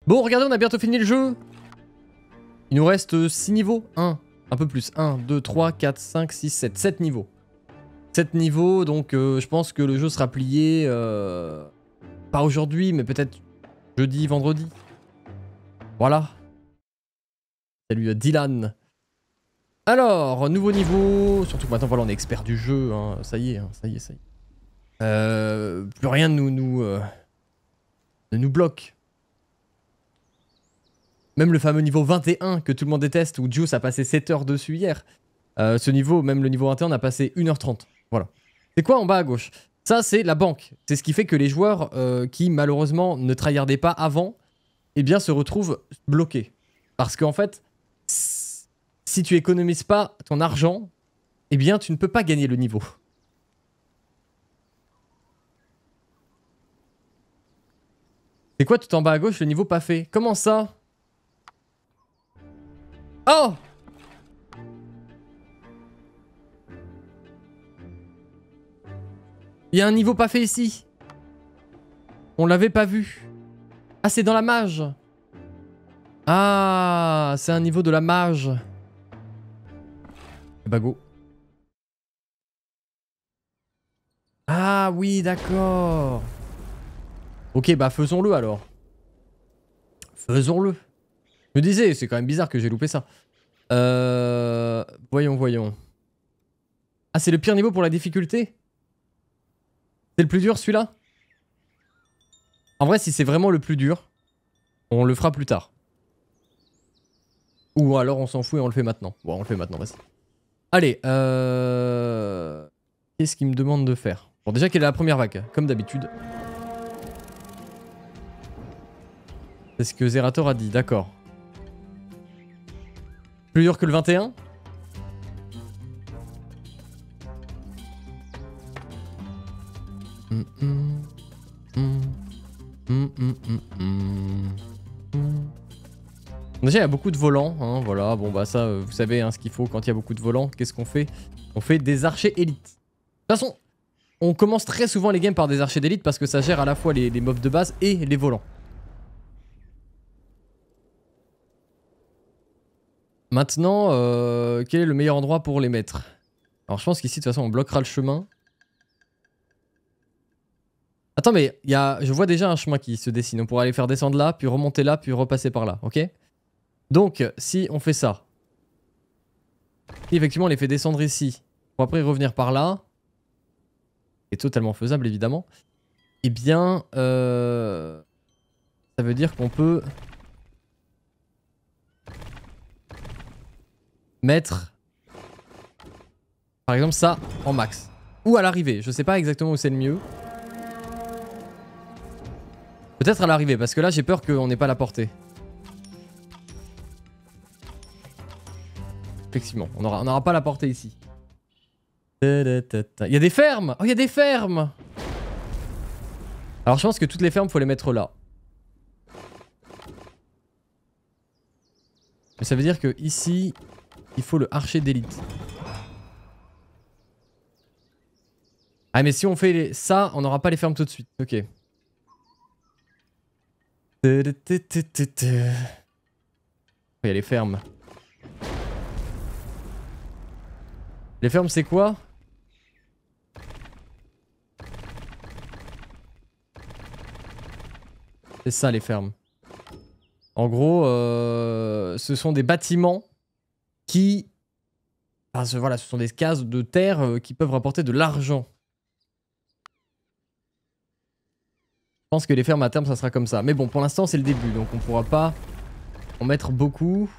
Bon, regardez, on a bientôt fini le jeu. Il nous reste 6 niveaux. Un peu plus. 1, 2, 3, 4, 5, 6, 7. 7 niveaux. 7 niveaux, donc je pense que le jeu sera plié... pas aujourd'hui, mais peut-être jeudi, vendredi. Voilà. Salut Dylan. Alors, nouveau niveau. Surtout que maintenant, voilà, on est expert du jeu. Hein. Ça y est, hein, ça y est, ça y est. Plus rien ne nous bloque. Même le fameux niveau 21 que tout le monde déteste, où Juice a passé 7 heures dessus hier. Ce niveau, même le niveau 21, on a passé 1h30. Voilà. C'est quoi en bas à gauche? Ça, c'est la banque. C'est ce qui fait que les joueurs qui, malheureusement, ne tryhardaient pas avant, eh bien, se retrouvent bloqués. Parce qu'en fait, si tu économises pas ton argent, eh bien, tu ne peux pas gagner le niveau. C'est quoi tout en bas à gauche, le niveau pas fait? Comment ça? Oh! Il y a un niveau pas fait ici. On l'avait pas vu. Ah, c'est dans la mage. Ah, c'est un niveau de la mage. Bah go. Ah oui, d'accord. Ok, bah faisons-le alors. Faisons-le. Je me disais, c'est quand même bizarre que j'ai loupé ça. Voyons. Ah, c'est le pire niveau pour la difficulté? C'est le plus dur celui-là? En vrai, si c'est vraiment le plus dur, on le fera plus tard. Ou alors on s'en fout et on le fait maintenant. Bon, on le fait maintenant, vas-y. Allez, qu'est-ce qu'il me demande de faire? Bon, déjà quelle est la première vague, comme d'habitude. C'est ce que Zerator a dit, d'accord. Plus dur que le 21? Déjà il y a beaucoup de volants, hein, voilà, bon bah ça vous savez hein, ce qu'il faut quand il y a beaucoup de volants, qu'est-ce qu'on fait? On fait des archers élites. De toute façon, on commence très souvent les games par des archers d'élite parce que ça gère à la fois les mobs de base et les volants. Maintenant, quel est le meilleur endroit pour les mettre? Alors je pense qu'ici de toute façon on bloquera le chemin. Attends mais je vois déjà un chemin qui se dessine, on pourra aller faire descendre là, puis remonter là, puis repasser par là, ok? Donc si on fait ça, si effectivement on les fait descendre ici, pour après revenir par là, c'est totalement faisable évidemment, eh bien ça veut dire qu'on peut mettre par exemple ça en max. Ou à l'arrivée, je sais pas exactement où c'est le mieux. Peut-être à l'arrivée, parce que là j'ai peur qu'on n'ait pas la portée. Effectivement, on n'aura pas la portée ici. Il y a des fermes! Oh, il y a des fermes! Alors je pense que toutes les fermes, faut les mettre là. Mais ça veut dire que ici, il faut le archer d'élite. Ah mais si on fait ça, on n'aura pas les fermes tout de suite. Ok. Il y a les fermes. Les fermes c'est quoi? C'est ça les fermes. En gros, ce sont des bâtiments qui... Enfin, voilà, ce sont des cases de terre qui peuvent rapporter de l'argent. Je pense que les fermes à terme ça sera comme ça. Mais bon, pour l'instant c'est le début, donc on pourra pas en mettre beaucoup.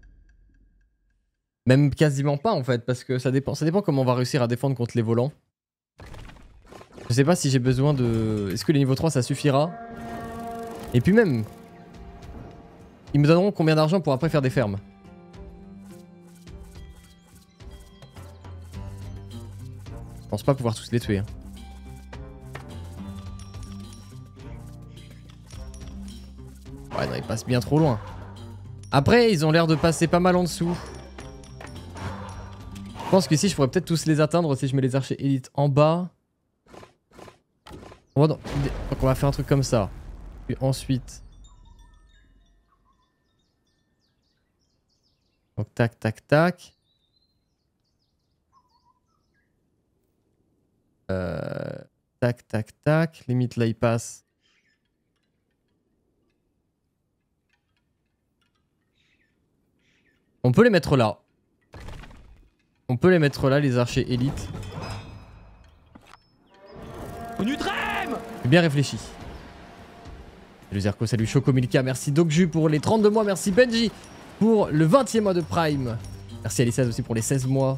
Même quasiment pas en fait, parce que ça dépend comment on va réussir à défendre contre les volants. Je sais pas si j'ai besoin de... Est-ce que les niveaux 3 ça suffira? Et puis même... Ils me donneront combien d'argent pour après faire des fermes? Je pense pas pouvoir tous les tuer. Hein. Ouais non, ils passent bien trop loin. Après, ils ont l'air de passer pas mal en dessous. Je pense qu'ici, je pourrais peut-être tous les atteindre si je mets les archers élites en bas. Donc on va faire un truc comme ça. Puis ensuite... Donc tac, tac, tac. Tac, tac, tac. Limite là il passe. On peut les mettre là. On peut les mettre là, les archers élites. J'ai bien réfléchi. Salut Zerko, salut Chocomilka, merci Docju pour les 32 mois, merci Benji pour le 20e mois de Prime. Merci Alissa aussi pour les 16 mois.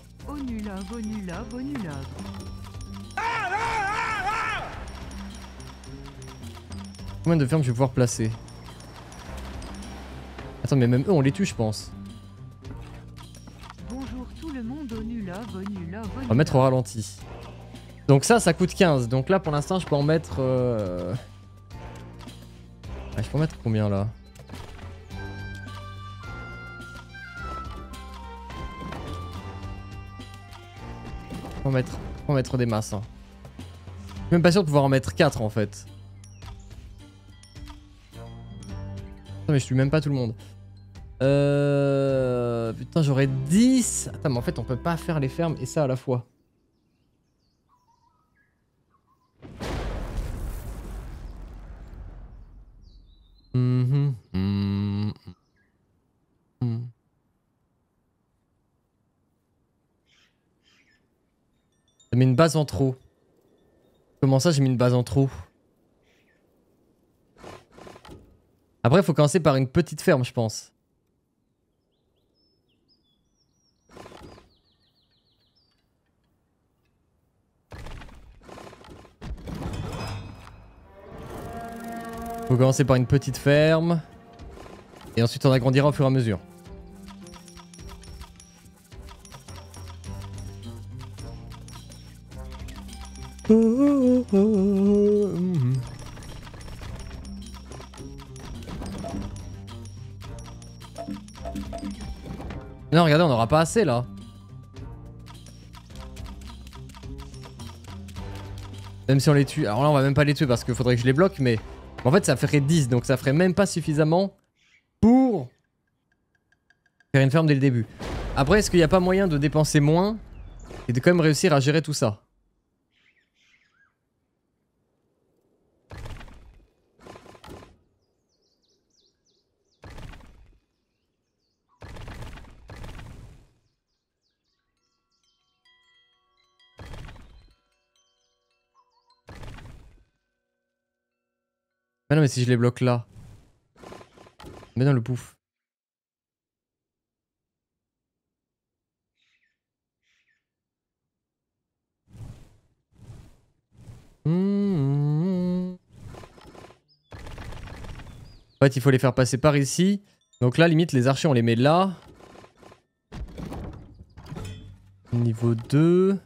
Combien de fermes je vais pouvoir placer? Attends, mais même eux on les tue je pense. Bonjour tout le monde, On va mettre au ralenti. Donc ça coûte 15. Donc là pour l'instant je peux en mettre... Ah, je peux en mettre combien là? On va mettre des masses. Hein. Je suis même pas sûr de pouvoir en mettre 4 en fait. Attends, mais je tue même pas tout le monde. Putain, j'aurais 10. Attends, mais en fait, on peut pas faire les fermes et ça à la fois. J'ai mis une base en trop. Comment ça, j'ai mis une base en trop? Après, il faut commencer par une petite ferme, je pense. Faut commencer par une petite ferme. Et ensuite, on agrandira au fur et à mesure. Non, regardez, on n'aura pas assez là. Même si on les tue. Alors là, on va même pas les tuer parce qu'il faudrait que je les bloque, mais en fait, ça ferait 10, donc ça ferait même pas suffisamment pour faire une ferme dès le début. Après, est-ce qu'il n'y a pas moyen de dépenser moins et de quand même réussir à gérer tout ça? Ah non, mais si je les bloque là. Mais dans le pouf. En fait, il faut les faire passer par ici. Donc là, limite, les archers, on les met là. Niveau 2.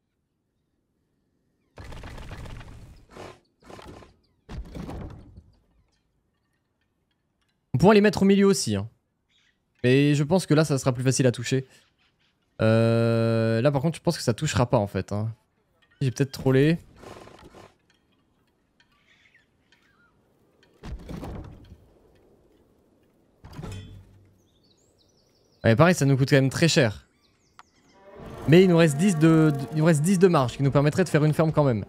On pourra les mettre au milieu aussi. Hein. Mais je pense que là, ça sera plus facile à toucher. Là, par contre, je pense que ça touchera pas, en fait. Hein. J'ai peut-être trollé. Ouais, pareil, ça nous coûte quand même très cher. Mais il nous reste 10 de marge, qui nous permettrait de faire une ferme quand même.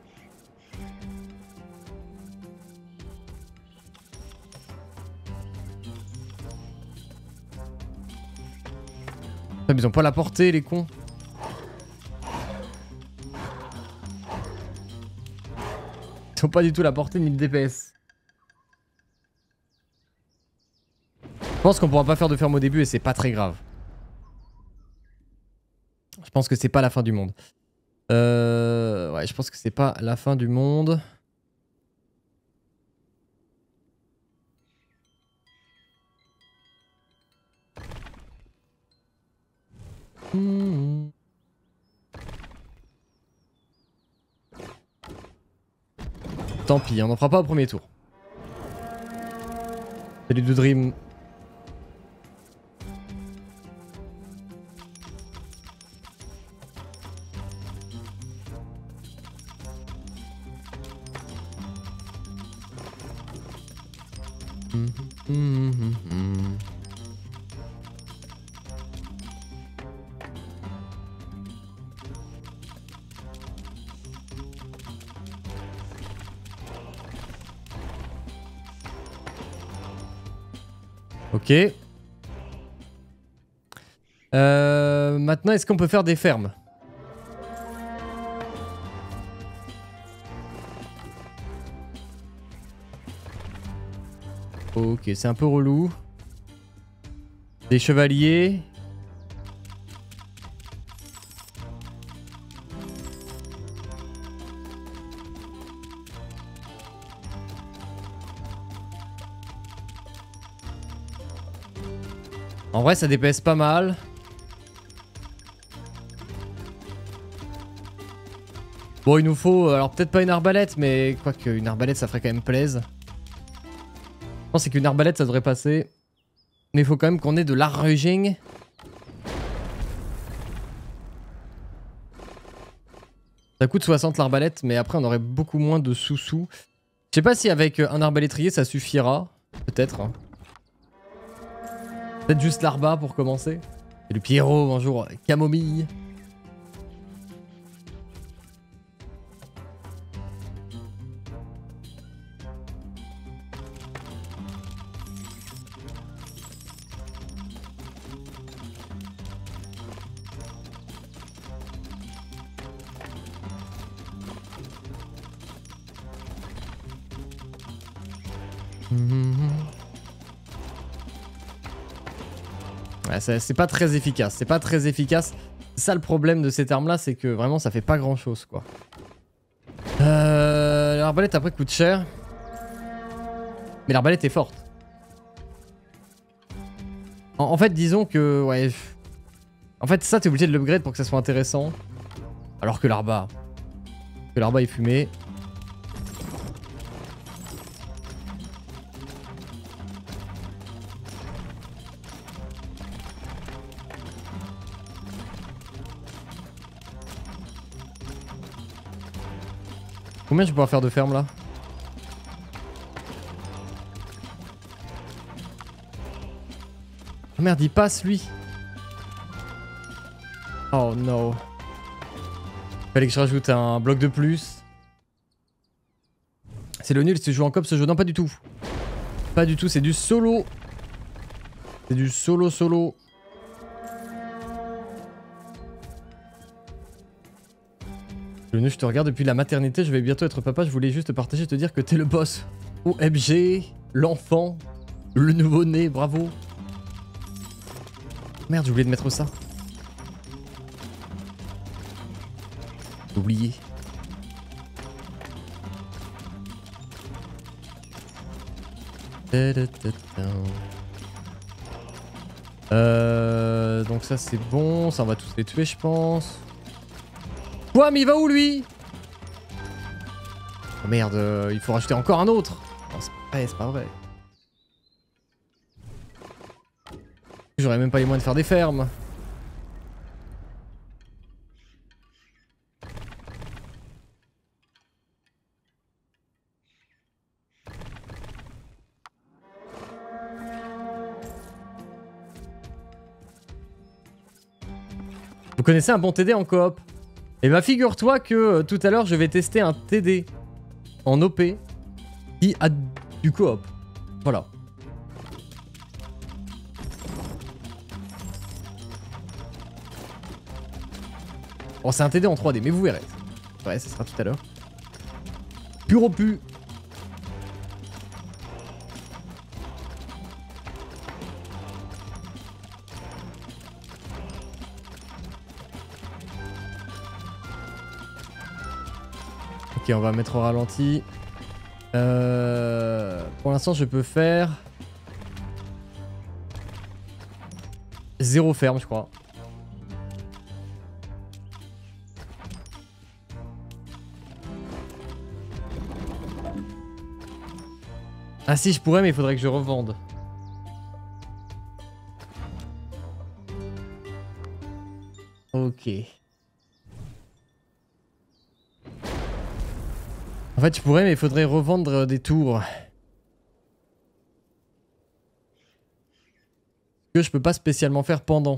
Ah, mais ils ont pas la portée, les cons. Ils ont pas du tout la portée ni le DPS. Je pense qu'on pourra pas faire de ferme au début et c'est pas très grave. Je pense que c'est pas la fin du monde. Ouais, je pense que c'est pas la fin du monde. Tant pis, on n'en fera pas au premier tour. Salut de Dream. Ok. Maintenant, est-ce qu'on peut faire des fermes? Ok, c'est un peu relou. Des chevaliers. En vrai, ça DPS pas mal. Bon, il nous faut... Alors, peut-être pas une arbalète, mais... Quoique, une arbalète, ça ferait quand même plaise. Je pense qu'une arbalète, ça devrait passer. Mais il faut quand même qu'on ait de l'arruging. Ça coûte 60 l'arbalète, mais après, on aurait beaucoup moins de sous-sous. Je sais pas si avec un arbalétrier, ça suffira. Peut-être. Hein. Peut-être juste l'arba pour commencer. Et le Pierrot, bonjour. Camomille. Ouais, c'est pas très efficace. C'est pas très efficace. C'est ça le problème de cette arme là, c'est que vraiment ça fait pas grand chose quoi. L'arbalète après coûte cher. Mais l'arbalète est forte. En fait, disons que. Ouais. En fait, ça t'es obligé de l'upgrade pour que ça soit intéressant. Alors que l'arba. Que l'arba est fumé. Combien je vais pouvoir faire de ferme là? Oh merde, il passe lui. Oh no. Fallait que je rajoute un bloc de plus. C'est le nul, si tu joues en coop ce jeu. Non, pas du tout. Pas du tout, c'est du solo. C'est du solo. Le nul, je te regarde depuis la maternité, je vais bientôt être papa, je voulais juste te partager, te dire que t'es le boss. OMG, l'enfant, le nouveau-né, bravo. Merde, j'ai oublié de mettre ça. J'ai oublié. Donc ça c'est bon, ça on va tous les tuer je pense. Quoi, mais il va où lui? Oh merde, il faut rajouter encore un autre. Oh, c'est pas vrai. J'aurais même pas les moyens de faire des fermes. Vous connaissez un bon TD en coop? Et bah figure-toi que tout à l'heure je vais tester un TD en OP qui a du coop. Voilà. Bon, c'est un TD en 3D, mais vous verrez. Ouais, ça sera tout à l'heure. Pur au pu. Ok, on va mettre au ralenti. Pour l'instant, je peux faire 0 ferme, je crois. Ah si, je pourrais, mais il faudrait que je revende. Ok. En fait, je pourrais, mais il faudrait revendre des tours. Que je peux pas spécialement faire pendant.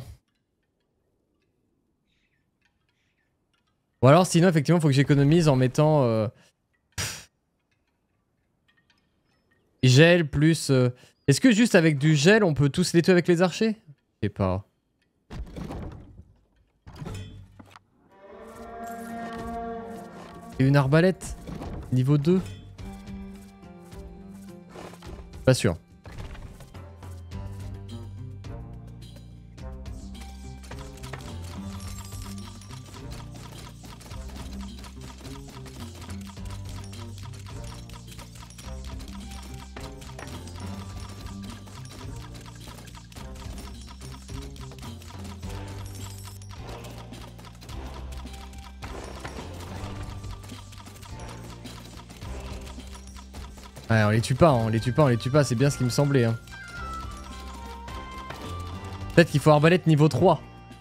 Ou alors, sinon, effectivement, il faut que j'économise en mettant... gel plus... Est-ce que juste avec du gel, on peut tous les tuer avec les archers? Je sais pas. Et une arbalète niveau 2. Pas sûr. Ouais, on les tue pas, on les tue pas, c'est bien ce qui me semblait. Hein. Peut-être qu'il faut arbalète niveau 3.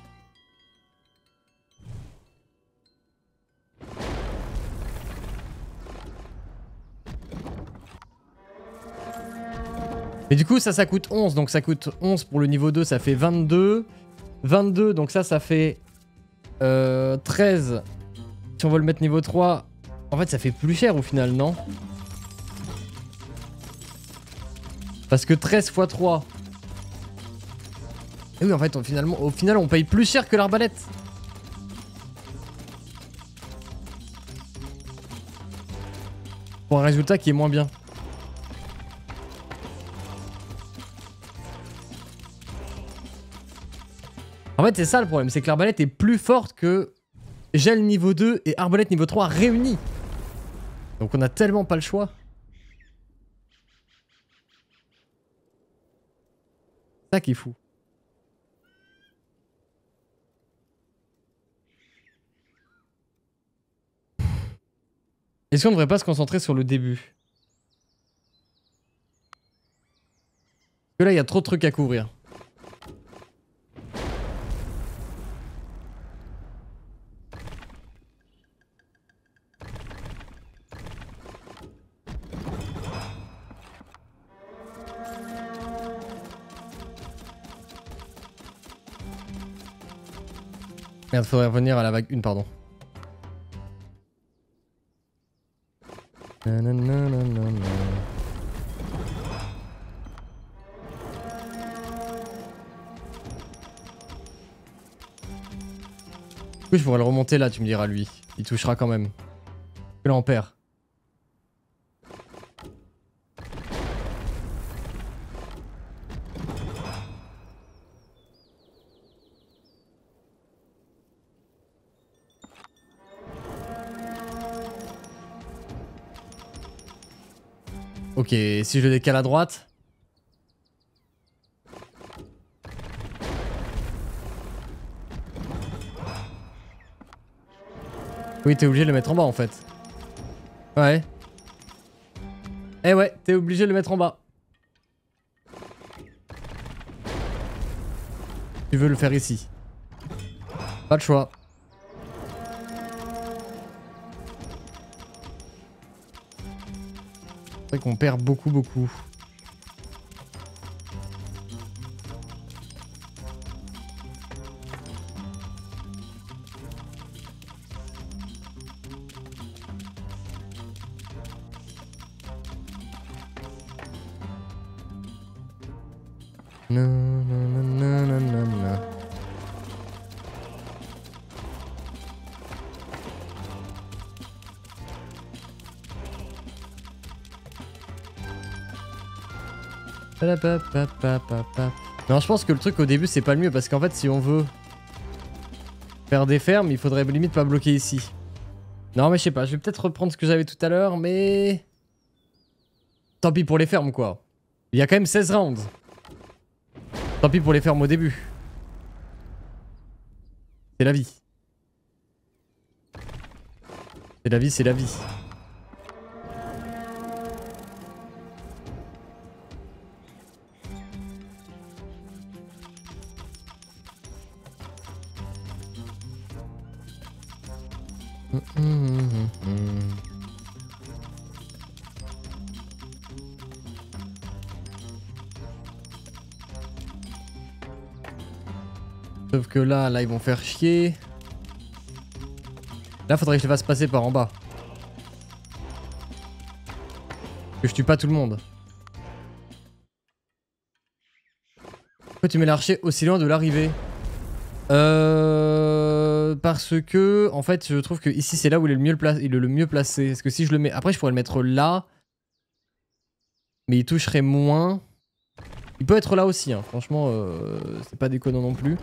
Mais du coup ça coûte 11, donc ça coûte 11 pour le niveau 2, ça fait 22. 22, donc ça fait 13. Si on veut le mettre niveau 3, en fait ça fait plus cher au final, non? Parce que 13 x 3. Et oui, en fait, au final, on paye plus cher que l'arbalète. Pour un résultat qui est moins bien. En fait, c'est ça le problème, c'est que l'arbalète est plus forte que gel niveau 2 et arbalète niveau 3 réunis. Donc on a tellement pas le choix. C'est ça qui est fou. Est-ce qu'on ne devrait pas se concentrer sur le début? Parce que là, il y a trop de trucs à couvrir. Merde, faudrait revenir à la vague 1, pardon. Nananana. Oui, je pourrais le remonter là, tu me diras lui. Il touchera quand même. Que là on perd. Ok, si je le décale à droite. Oui, t'es obligé de le mettre en bas en fait. Ouais. Eh ouais, t'es obligé de le mettre en bas. Tu veux le faire ici. Pas de choix. C'est vrai qu'on perd beaucoup. Non. Non, je pense que le truc au début c'est pas le mieux parce qu'en fait si on veut faire des fermes, il faudrait limite pas bloquer ici. Non mais je sais pas, je vais peut-être reprendre ce que j'avais tout à l'heure, mais... Tant pis pour les fermes quoi. Il y a quand même 16 rounds. Tant pis pour les fermes au début. C'est la vie. C'est la vie. Sauf que là ils vont faire chier. Là faudrait que je les fasse passer par en bas. Que je tue pas tout le monde. Pourquoi tu mets l'archer aussi loin de l'arrivée? Parce que, en fait, je trouve que ici c'est là où il est le mieux placé. Est-ce que si je le mets... Après, je pourrais le mettre là. Mais il toucherait moins. Il peut être là aussi, hein. Franchement, c'est pas déconnant non plus.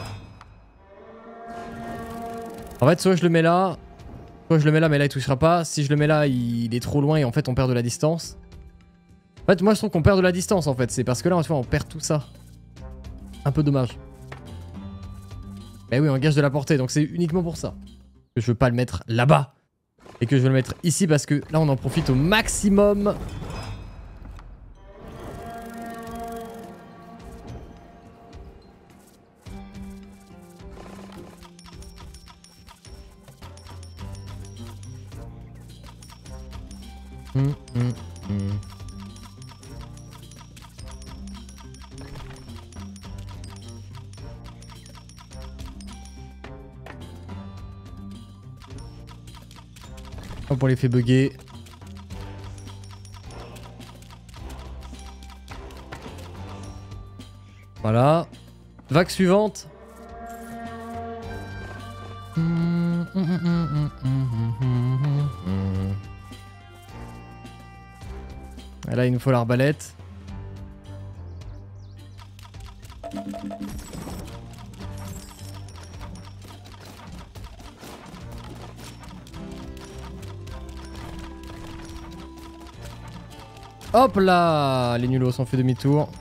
En fait, soit je le mets là, soit je le mets là, mais là il touchera pas. Si je le mets là, il est trop loin et en fait on perd de la distance. En fait, moi je trouve qu'on perd de la distance en fait. C'est parce que là, tu vois, on perd tout ça. Un peu dommage. Mais oui, on gage de la portée, donc c'est uniquement pour ça que je veux pas le mettre là-bas. Et que je veux le mettre ici parce que là on en profite au maximum. Hop, on les fait bugger. Voilà. Vague suivante. Et là, il nous faut l'arbalète. Hop là, les nulos ont fait demi-tour.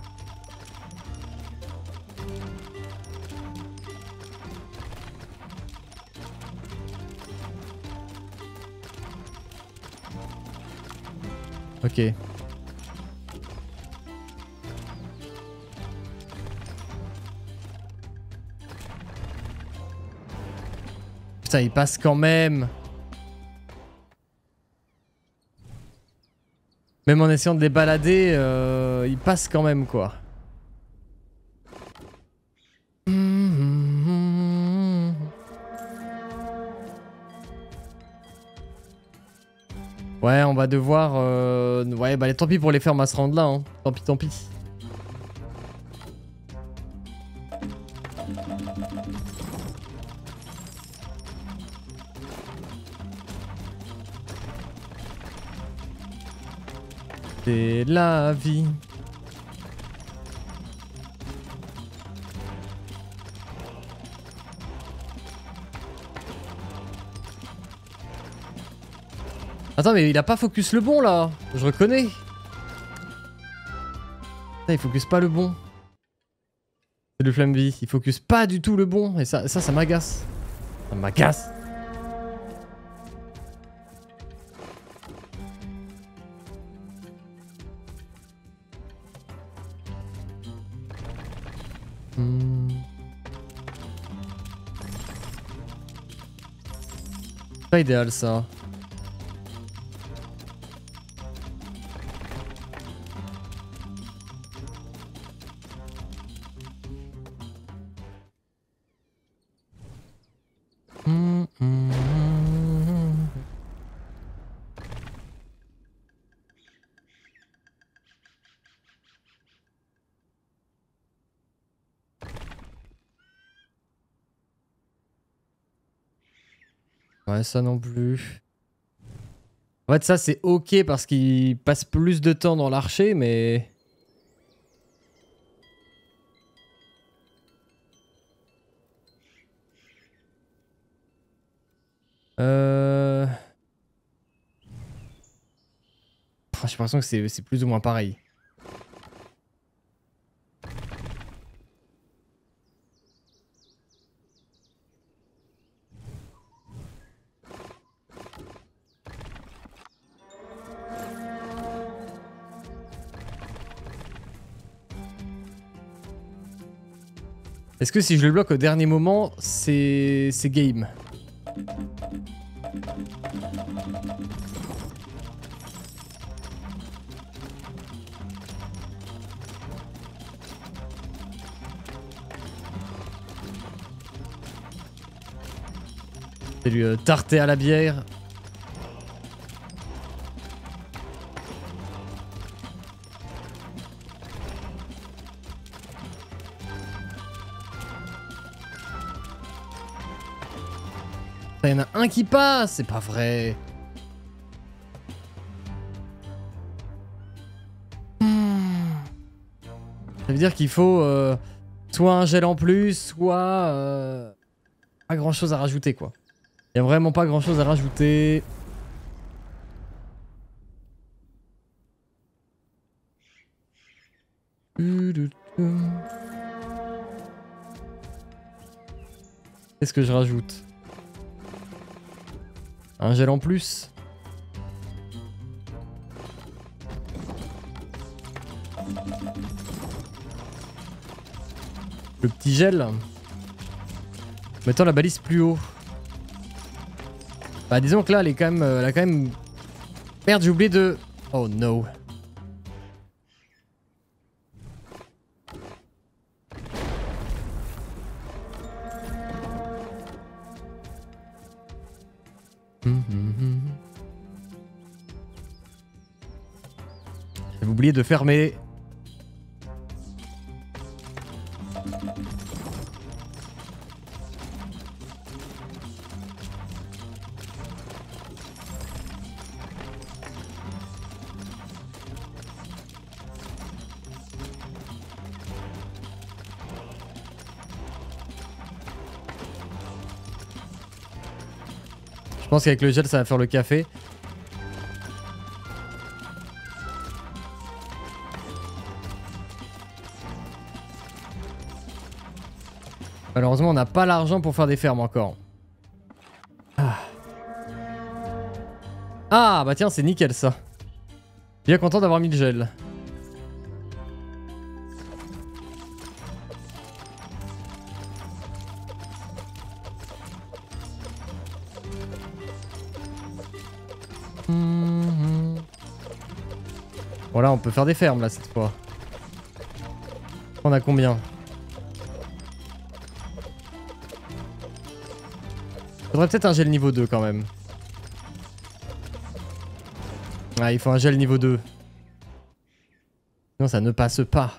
Ok. Putain, il passe quand même. Même en essayant de les balader, il passe quand même quoi. Ouais, on va devoir... Ouais, bah tant pis pour les fermes à se rendre là. Hein. Tant pis, tant pis. C'est la vie. Attends, mais il a pas focus le bon là. Je reconnais. Putain, il focus pas le bon. C'est le Flamby. Il focus pas du tout le bon. Et ça m'agace. Ça m'agace. Pas idéal ça. Ouais, ça non plus. En fait, ça c'est ok parce qu'il passe plus de temps dans l'archer, mais... J'ai l'impression que c'est plus ou moins pareil. Est-ce que si je le bloque au dernier moment, c'est game? C'est lui tarter à la bière. Il y en a un qui passe, c'est pas vrai. Ça veut dire qu'il faut soit un gel en plus, soit pas grand chose à rajouter quoi. Il y a vraiment pas grand chose à rajouter. Qu'est-ce que je rajoute? Un gel en plus? Le petit gel. Mettons la balise plus haut. Bah disons que là elle est quand même... elle a quand même... Merde, j'ai oublié de... Oh no. J'avais oublié de fermer. Je pense qu'avec le gel ça va faire le café. Malheureusement on n'a pas l'argent pour faire des fermes encore. Ah bah tiens c'est nickel ça. Bien content d'avoir mis le gel. Voilà, on peut faire des fermes là cette fois. On a combien? Faudrait peut-être un gel niveau 2 quand même. Ah, il faut un gel niveau 2. Non, ça ne passe pas.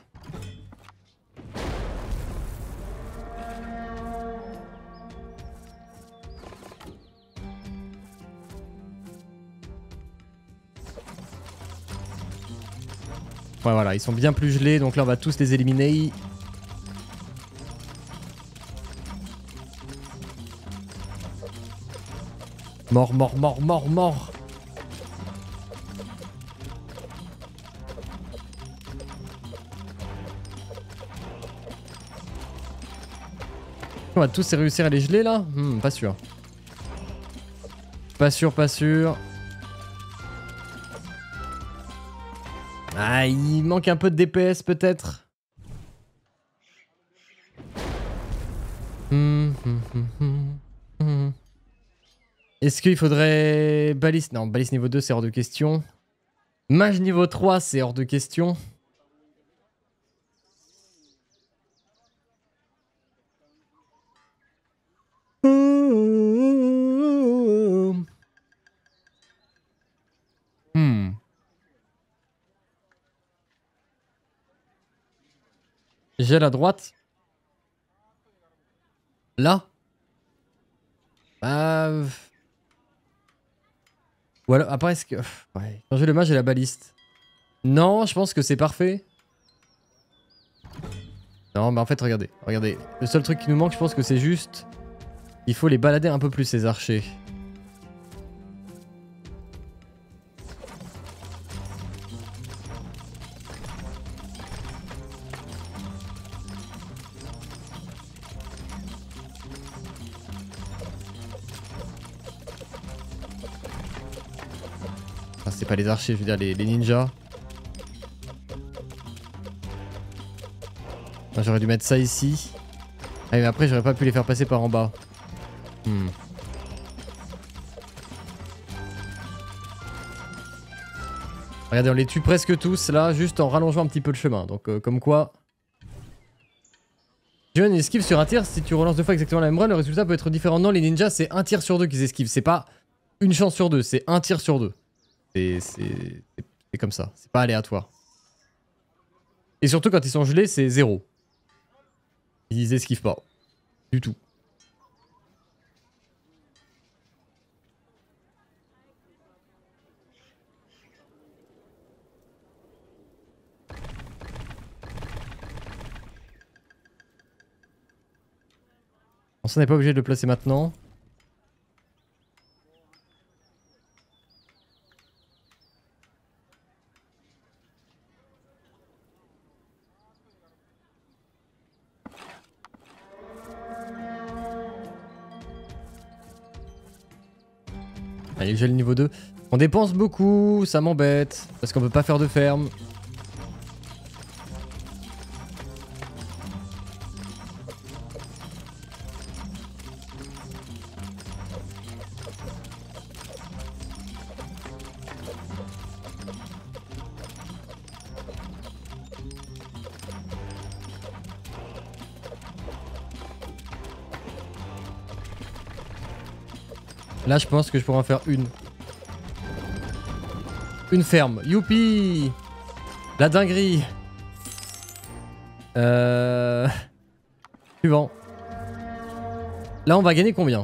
Ouais, voilà, ils sont bien plus gelés, donc là on va tous les éliminer. Mort, mort, mort, mort, mort. On va tous réussir à les geler là? Pas sûr. Pas sûr, pas sûr. Ah, il manque un peu de DPS peut-être. Est-ce qu'il faudrait... Baliste... Non, baliste niveau 2 c'est hors de question. Mage niveau 3 c'est hors de question. Gel à droite. Là. Ou alors, après, est-ce que... Ouais. Changer le mage et la baliste. Non, je pense que c'est parfait. Non, mais en fait, regardez. Regardez. Le seul truc qui nous manque, je pense que c'est juste... Il faut les balader un peu plus, ces archers. Enfin, c'est pas les archers, je veux dire les ninjas. J'aurais dû mettre ça ici. Ah mais après j'aurais pas pu les faire passer par en bas. Regardez, on les tue presque tous là, juste en rallongeant un petit peu le chemin. Donc comme quoi... John esquive sur un tir, si tu relances deux fois exactement la même run, le résultat peut être différent. Non, les ninjas c'est un tir sur deux qu'ils esquivent. C'est pas une chance sur deux, c'est un tir sur deux. C'est comme ça, c'est pas aléatoire. Et surtout quand ils sont gelés, c'est 0. Ils esquivent pas. Du tout. On n'est pas obligé de le placer maintenant. Allez, j'ai le niveau 2. On dépense beaucoup, ça m'embête. Parce qu'on peut pas faire de ferme. Là, je pense que je pourrais en faire une. Une ferme. Youpi! La dinguerie. Suivant. Là, on va gagner combien?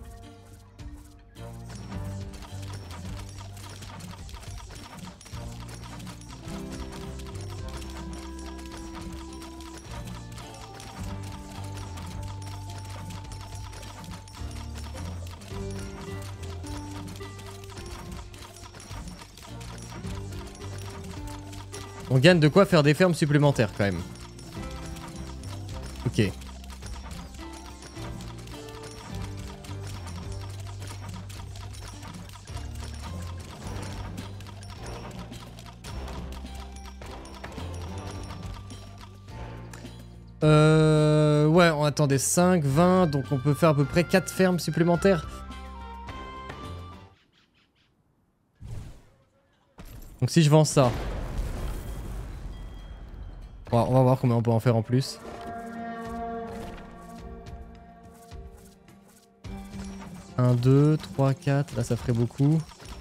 On gagne de quoi faire des fermes supplémentaires quand même. Ok. Ouais, on attendait 5, 20, donc on peut faire à peu près 4 fermes supplémentaires. Donc si je vends ça... On va voir combien on peut en faire en plus. Un, 2, 3, 4, là ça ferait beaucoup.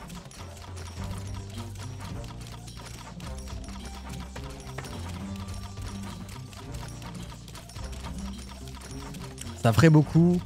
Ça ferait beaucoup.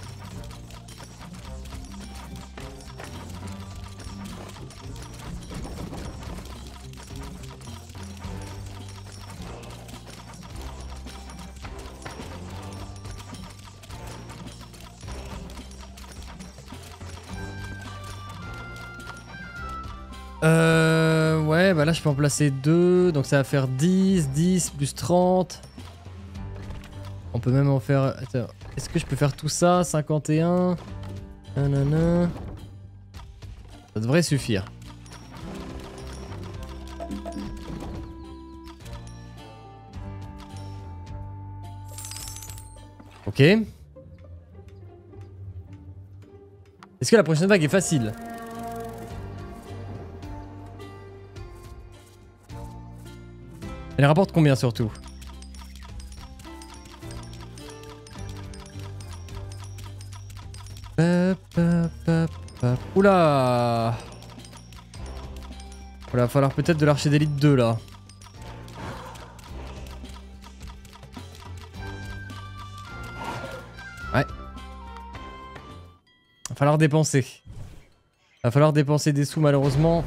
Ouais, bah là je peux en placer 2, donc ça va faire 10, 10 plus 30. On peut même en faire... Attends, est-ce que je peux faire tout ça? 51. Nanana. Ça devrait suffire. Ok. Est-ce que la prochaine vague est facile? Elle rapporte combien surtout? Oula! Voilà, va falloir peut-être de l'archer d'élite 2 là. Ouais. Va falloir dépenser. Va falloir dépenser des sous malheureusement.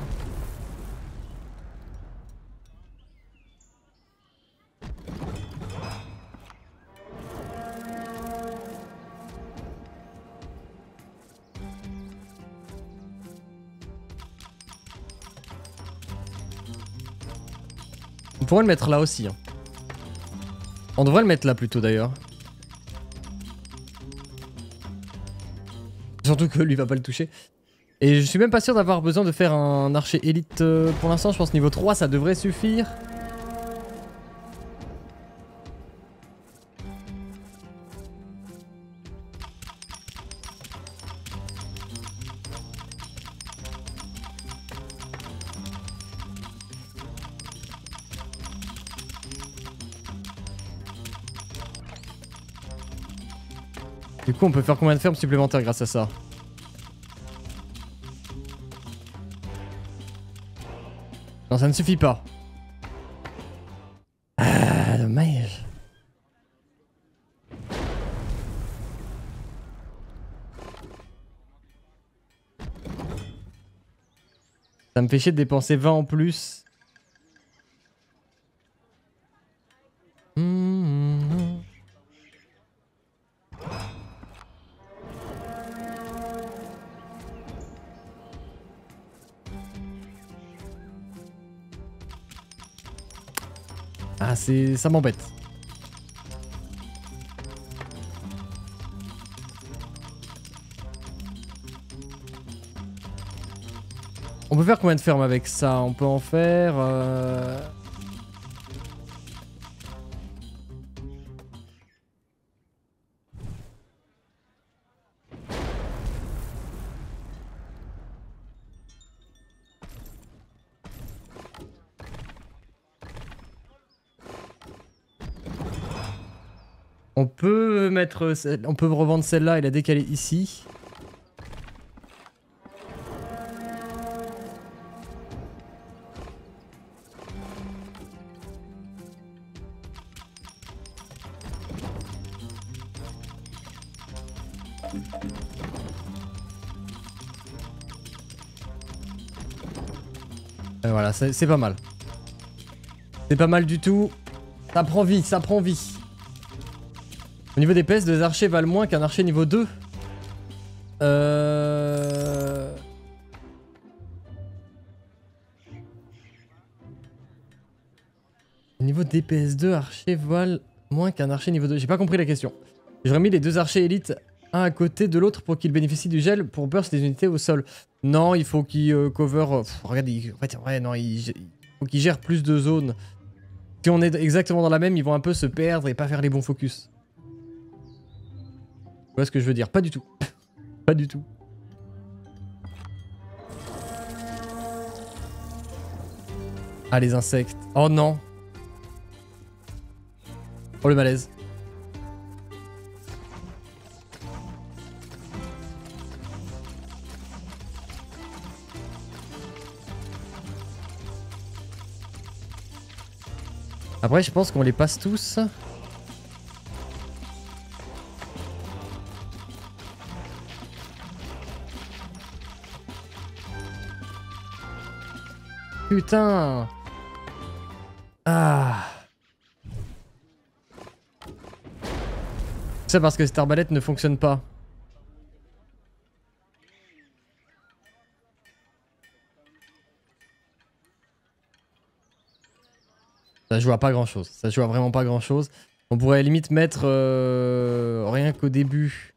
On pourrait le mettre là aussi. Hein. On devrait le mettre là plutôt d'ailleurs. Surtout que lui va pas le toucher. Et je suis même pas sûr d'avoir besoin de faire un archer élite pour l'instant. Je pense niveau 3 ça devrait suffire. Du coup on peut faire combien de fermes supplémentaires grâce à ça? Non, ça ne suffit pas. Ah, dommage. Ça me fait chier de dépenser 20 en plus. Ah, ça m'embête. On peut faire combien de fermes avec ça? On peut en faire... On peut mettre... On peut revendre celle-là et la décaler ici. Voilà, c'est pas mal. C'est pas mal du tout. Ça prend vie, ça prend vie. Au niveau des PS, 2 archers valent moins qu'un archer niveau 2. Au niveau des PS2, archers valent moins qu'un archer niveau 2. J'ai pas compris la question. J'aurais mis les 2 archers élites, un à côté de l'autre pour qu'ils bénéficient du gel pour burst des unités au sol. Non, il faut qu'ils cover... regarde, en fait, ouais, non, il faut qu'ils gèrent plus de zones. Si on est exactement dans la même, ils vont un peu se perdre et pas faire les bons focus. Tu vois ce que je veux dire? Pas du tout. Pas du tout. Ah, les insectes. Oh non. Oh, le malaise. Après, je pense qu'on les passe tous. Putain. Ah. C'est parce que cette arbalète ne fonctionne pas. Ça joue à pas grand chose. Ça joue à vraiment pas grand chose. On pourrait limite mettre rien qu'au début.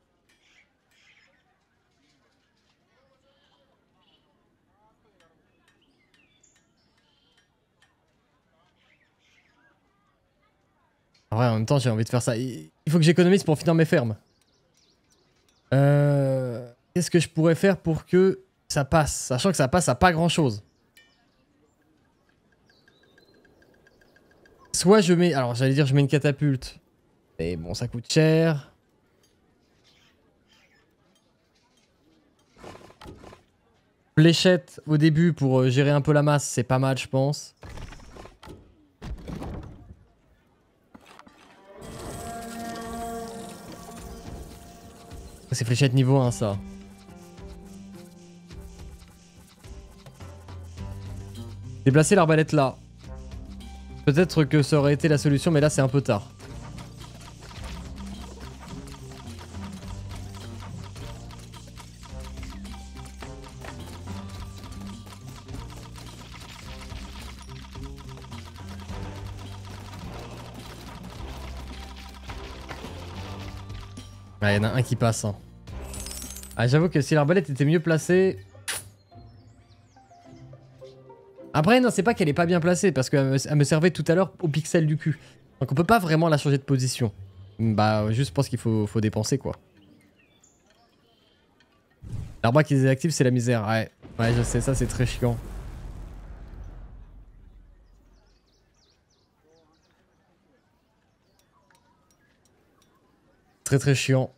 Ouais, en même temps, j'ai envie de faire ça. Il faut que j'économise pour finir mes fermes. Qu'est-ce que je pourrais faire pour que ça passe? Sachant que ça passe à pas grand chose. Soit je mets... Alors, j'allais dire je mets une catapulte. Mais bon, ça coûte cher. Fléchette au début pour gérer un peu la masse, c'est pas mal, je pense. C'est fléchette niveau 1, ça. Déplacer l'arbalète là. Peut-être que ça aurait été la solution, mais là c'est un peu tard. Ah, il y en a un qui passe. Hein. Ah, j'avoue que si l'arbalète était mieux placée... Après, non, c'est pas qu'elle est pas bien placée, parce qu'elle me servait tout à l'heure au pixel du cul. Donc on peut pas vraiment la changer de position. Bah, juste je pense qu'il faut dépenser, quoi. L'arbre qui désactive, c'est la misère. Ouais, ouais, je sais, ça c'est très chiant. Très très chiant.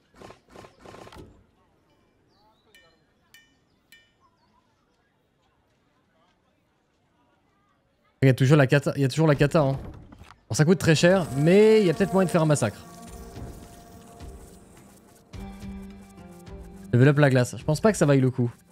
Il y a toujours la kata, hein. Bon, ça coûte très cher, mais il y a peut-être moyen de faire un massacre. Level up la glace. Je pense pas que ça vaille le coup.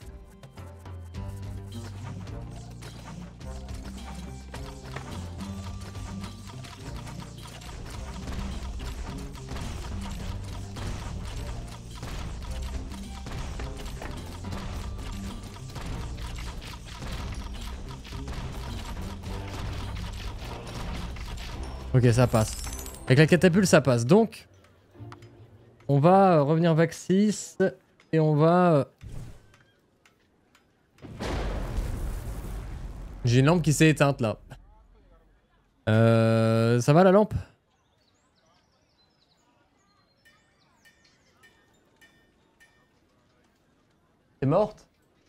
Ok, ça passe. Avec la catapulte, ça passe. Donc, on va revenir Vac 6 et on va... J'ai une lampe qui s'est éteinte là. Ça va la lampe? T'es morte?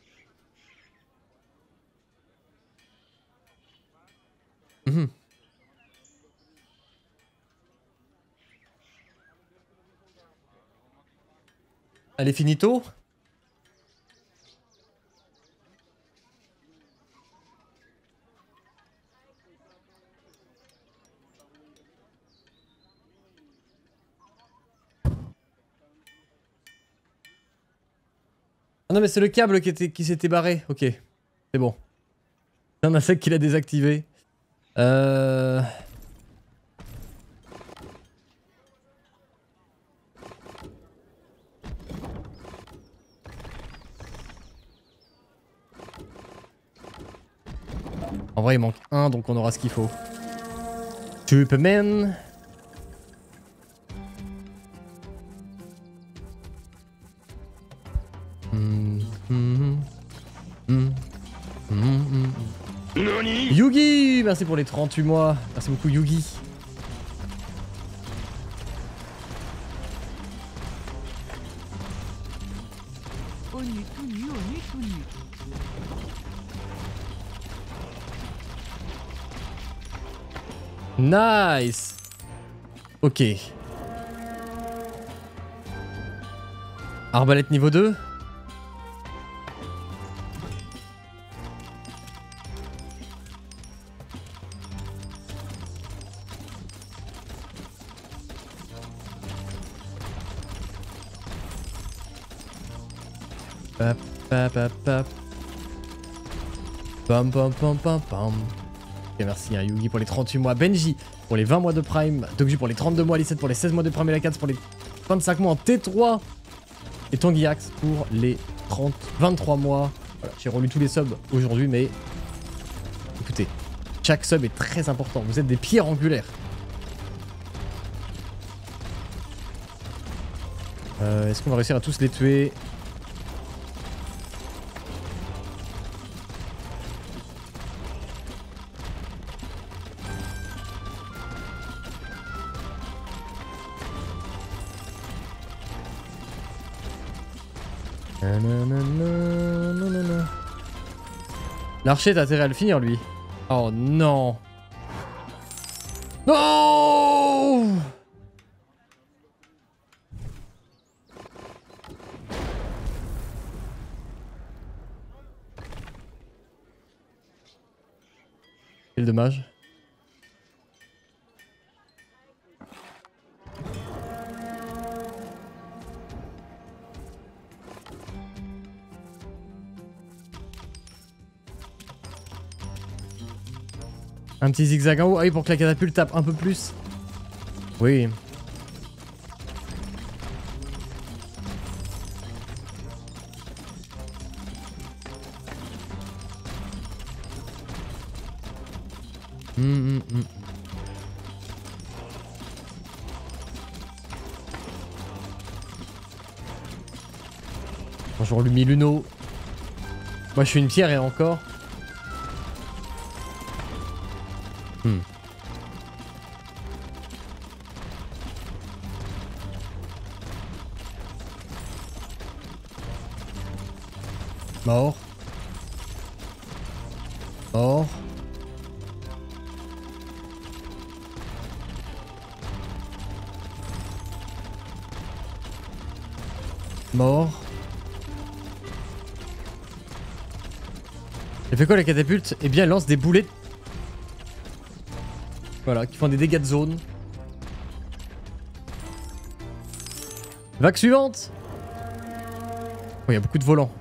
Allez, finito? Ah non mais c'est le câble qui s'était barré. Ok, c'est bon. C'est un insecte qui l'a désactivé. En vrai il manque un donc on aura ce qu'il faut. Superman. Yugi, merci pour les 38 mois. Merci beaucoup Yugi. Au nu, tout nu, au nu, tout nu. Nice. Ok. Arbalète niveau 2. Pap, pap, pap, pap. Pam, pam, pam, pam, pam. Ok, merci hein, Yugi pour les 38 mois. Benji pour les 20 mois de Prime. Dogju pour les 32 mois. Lisette pour les 16 mois de Prime. Et la 4 pour les 25 mois en T3. Et Tanguyax pour les 23 mois. Voilà, j'ai relu tous les subs aujourd'hui, mais écoutez, chaque sub est très important. Vous êtes des pierres angulaires. Est-ce qu'on va réussir à tous les tuer? L'archer, t'as intérêt à le finir, lui. Oh non. Non. Quel dommage. Un petit zigzag en haut. Ah oui, pour que la catapulte tape un peu plus. Oui. Bonjour Lumiluno. Moi je suis une pierre et encore. Mort. Mort. Mort. Elle fait quoi la catapulte? Eh bien elle lance des boulets. Voilà, qui font des dégâts de zone. Vague suivante. Oh, il y a beaucoup de volants.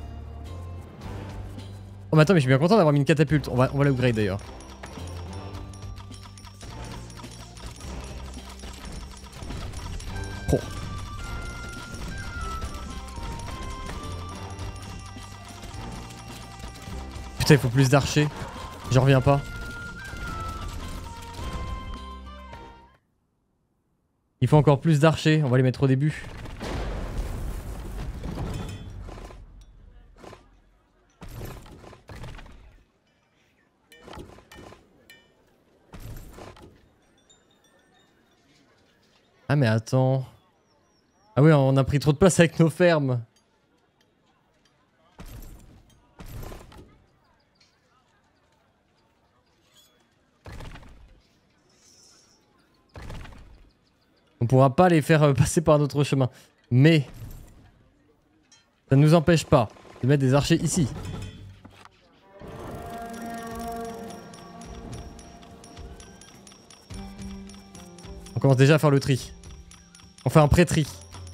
Oh mais attends, mais je suis bien content d'avoir mis une catapulte. On va l'upgrade d'ailleurs. Oh. Putain, il faut plus d'archers. J'en reviens pas. Il faut encore plus d'archers, on va les mettre au début. Ah mais attends. Ah oui, on a pris trop de place avec nos fermes. On pourra pas les faire passer par notre chemin. Mais ça ne nous empêche pas de mettre des archers ici. On commence déjà à faire le tri. On fait un pré-tri.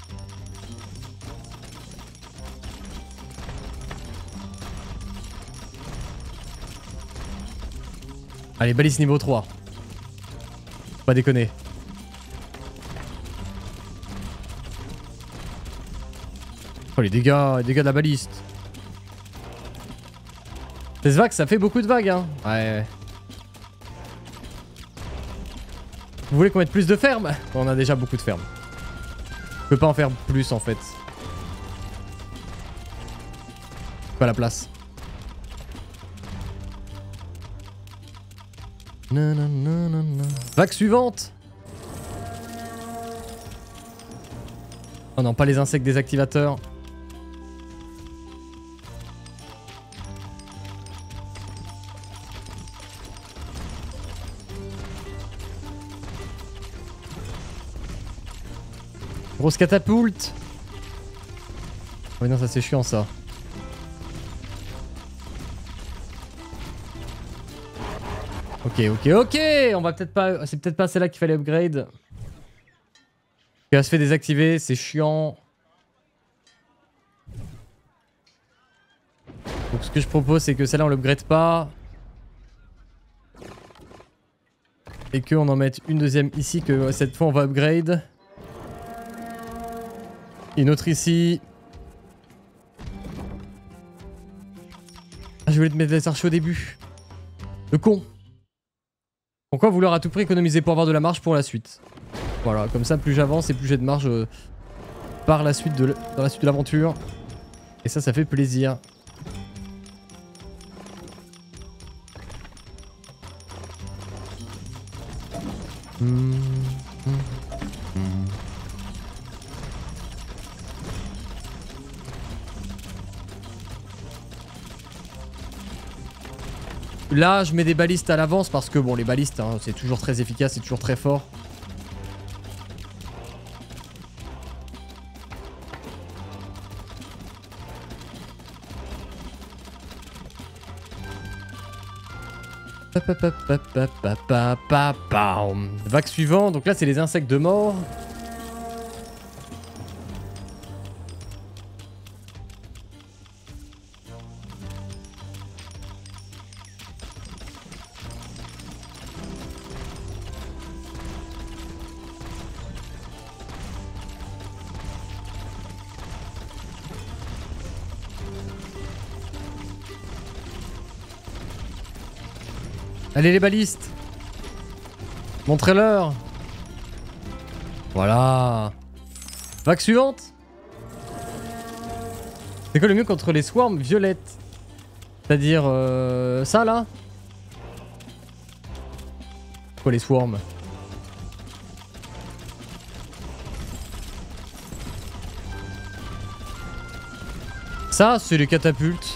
Allez, balise niveau 3. Faut pas déconner. Oh les dégâts de la baliste. 16 vagues, ça fait beaucoup de vagues hein. Ouais. Vous voulez qu'on mette plus de fermes? On a déjà beaucoup de fermes. Je peux pas en faire plus en fait. Pas la place. Vague suivante. Oh non, pas les insectes désactivateurs. Grosse catapulte. Oh non, ça c'est chiant ça. Ok. On va peut-être pas... C'est peut-être pas celle-là qu'il fallait upgrade. Elle se fait désactiver, c'est chiant. Donc ce que je propose c'est que celle-là on l'upgrade pas. Et qu'on en mette une deuxième ici que cette fois on va upgrade. Une autre ici. Ah, je voulais te mettre des archers au début. Le con. Pourquoi vouloir à tout prix économiser pour avoir de la marge pour la suite? Voilà, comme ça plus j'avance et plus j'ai de marge par la suite dans la suite de l'aventure. Et ça fait plaisir. Là, je mets des balistes à l'avance parce que bon, les balistes, hein, c'est toujours très efficace, c'est toujours très fort. Vague suivant, donc là c'est les insectes de mort. Allez les balistes. Montrez-leur. Voilà. Vague suivante. C'est quoi le mieux contre les swarms violettes? C'est-à-dire ça là? Quoi les swarms? Ça c'est les catapultes.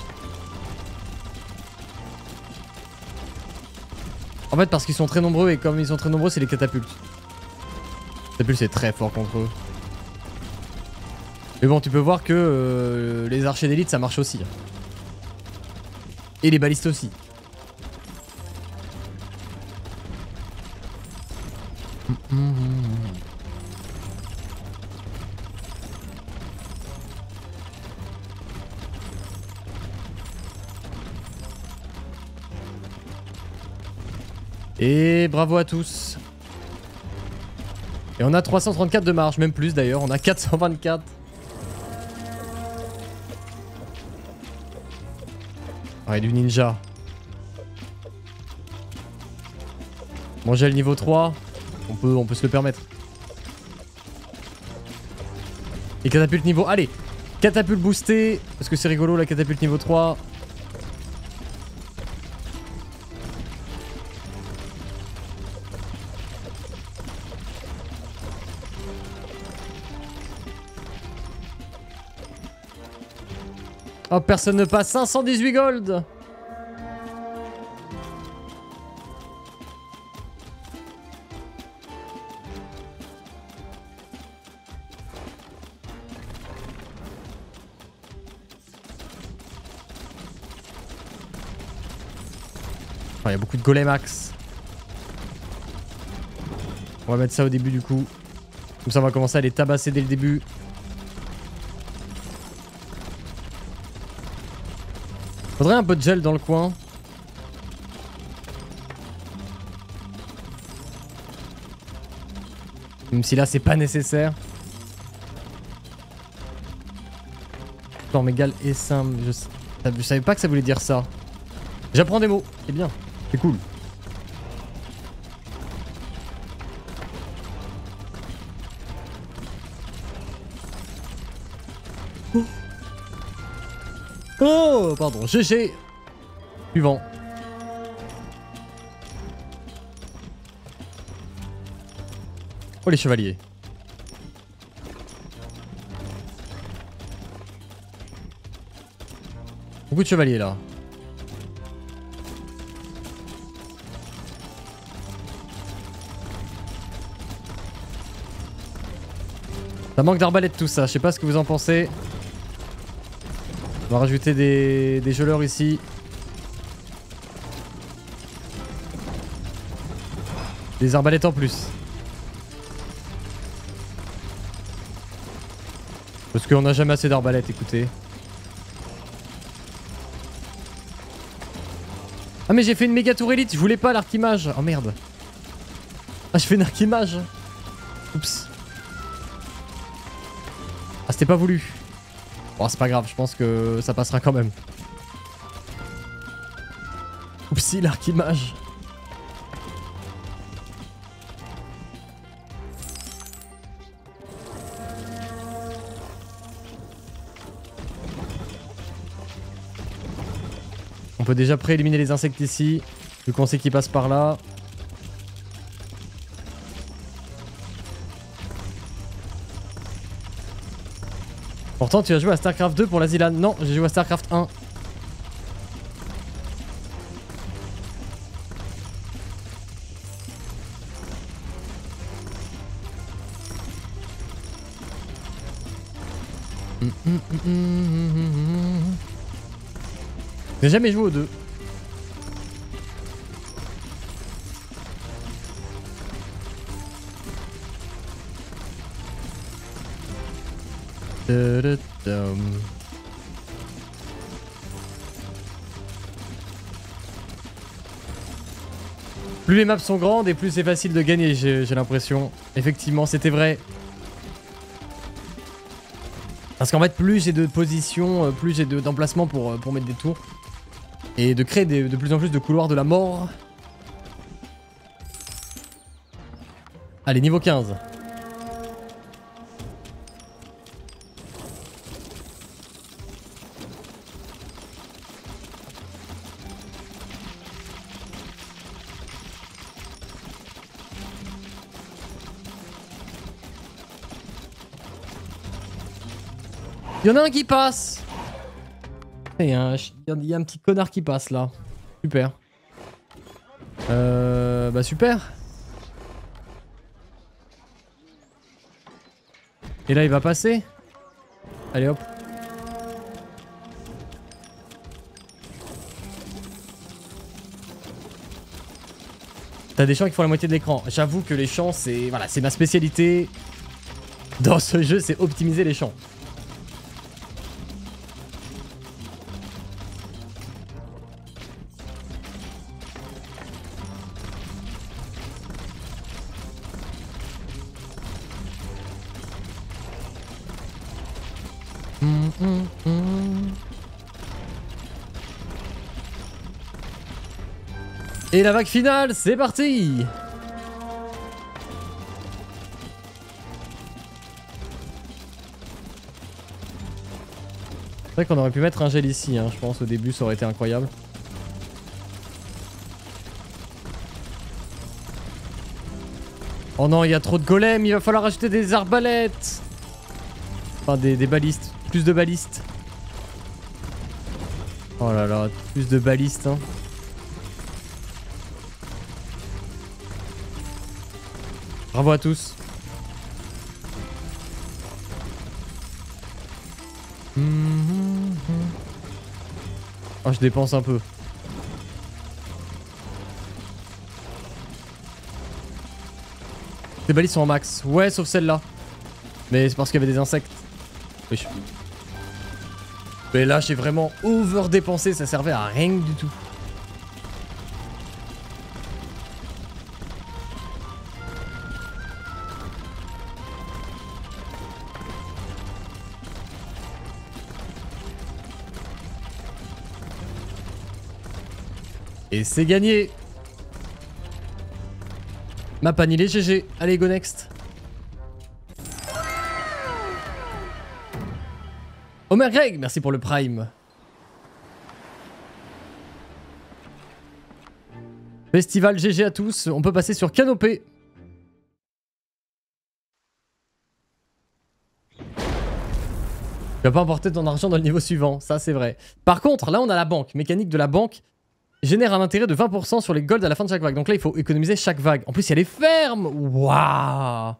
En fait parce qu'ils sont très nombreux et comme ils sont très nombreux c'est les catapultes. Les catapultes c'est très fort contre eux. Mais bon tu peux voir que les archers d'élite ça marche aussi. Et les balistes aussi. Et bravo à tous. Et on a 334 de marge, même plus d'ailleurs, on a 424. Ouais, du ninja. Bon, j'ai le niveau 3, on peut se le permettre. Et catapulte niveau... Allez, catapulte boostée, parce que c'est rigolo la catapulte niveau 3. Oh, personne ne passe. 518 gold. Il y a beaucoup de golem axe. On va mettre ça au début du coup. Comme ça on va commencer à les tabasser dès le début. Faudrait un peu de gel dans le coin. Même si là c'est pas nécessaire. Forme égale et simple. Je savais pas que ça voulait dire ça. J'apprends des mots, c'est bien. C'est cool. Oh, pardon, GG. Suivant. Oh, les chevaliers. Beaucoup de chevaliers là. Ça manque d'arbalète tout ça, je sais pas ce que vous en pensez. On va rajouter des geleurs ici. Des arbalètes en plus. Parce qu'on n'a jamais assez d'arbalètes, écoutez. Ah mais j'ai fait une méga tour élite, je voulais pas l'archimage. Oh merde. Ah je fais une archimage. Oups. Ah c'était pas voulu. Bon c'est pas grave, je pense que ça passera quand même. Oupsie l'archimage. On peut déjà pré-éliminer les insectes ici, vu qu'on sait qu'ils passent par là. Pourtant tu as joué à StarCraft 2 pour la Zilan. Non, j'ai joué à StarCraft 1. J'ai jamais joué aux deux. Plus les maps sont grandes et plus c'est facile de gagner, j'ai l'impression. Effectivement, c'était vrai. Parce qu'en fait, plus j'ai de positions, plus j'ai d'emplacements pour mettre des tours. Et de créer de plus en plus de couloirs de la mort. Allez, niveau 15. Il y en a un qui passe. Il y a un petit connard qui passe là. Super. Bah super. Et là il va passer. Allez hop. T'as des champs qui font la moitié de l'écran. J'avoue que les champs c'est voilà, c'est ma spécialité. Dans ce jeu c'est optimiser les champs. Et la vague finale, c'est parti! C'est vrai qu'on aurait pu mettre un gel ici, hein. Je pense au début ça aurait été incroyable. Oh non, il y a trop de golems, il va falloir ajouter des arbalètes. Enfin des balistes, plus de balistes. Oh là là, plus de balistes hein. Bravo à tous. Oh, je dépense un peu. Les balises sont en max. Ouais, sauf celle-là. Mais c'est parce qu'il y avait des insectes. Oui. Mais là, j'ai vraiment over dépensé. Ça servait à rien du tout. Et c'est gagné. Map annulé, GG. Allez, go next. Homer Greg, merci pour le prime. Festival GG à tous. On peut passer sur Canopée. Tu vas pas emporter ton argent dans le niveau suivant, ça c'est vrai. Par contre, là on a la banque. Mécanique de la banque génère un intérêt de 20% sur les golds à la fin de chaque vague. Donc là il faut économiser chaque vague. En plus il y a les fermes. Waouh.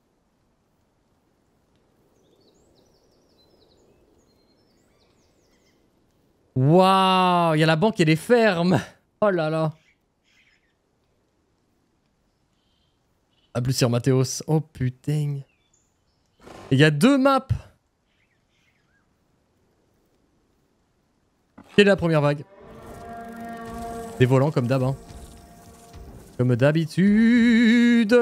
Waouh, il y a la banque et les fermes. Oh là là. A plus sur Mathéos. Oh putain. Il y a 2 maps. Quelle est la première vague? Des volants comme d'hab. Hein. Comme d'habitude.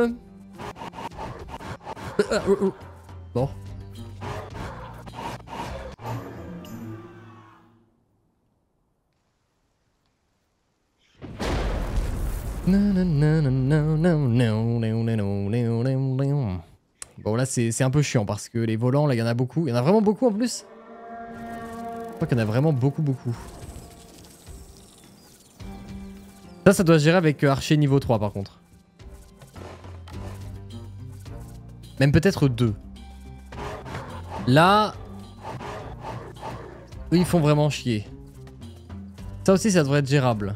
Bon. Bon là c'est un peu chiant parce que les volants là il y en a beaucoup. Il y en a vraiment beaucoup en plus. Je crois qu'il y en a vraiment beaucoup. Ça doit se gérer avec archer niveau 3 par contre. Même peut-être 2. Là... eux ils font vraiment chier. Ça aussi ça devrait être gérable.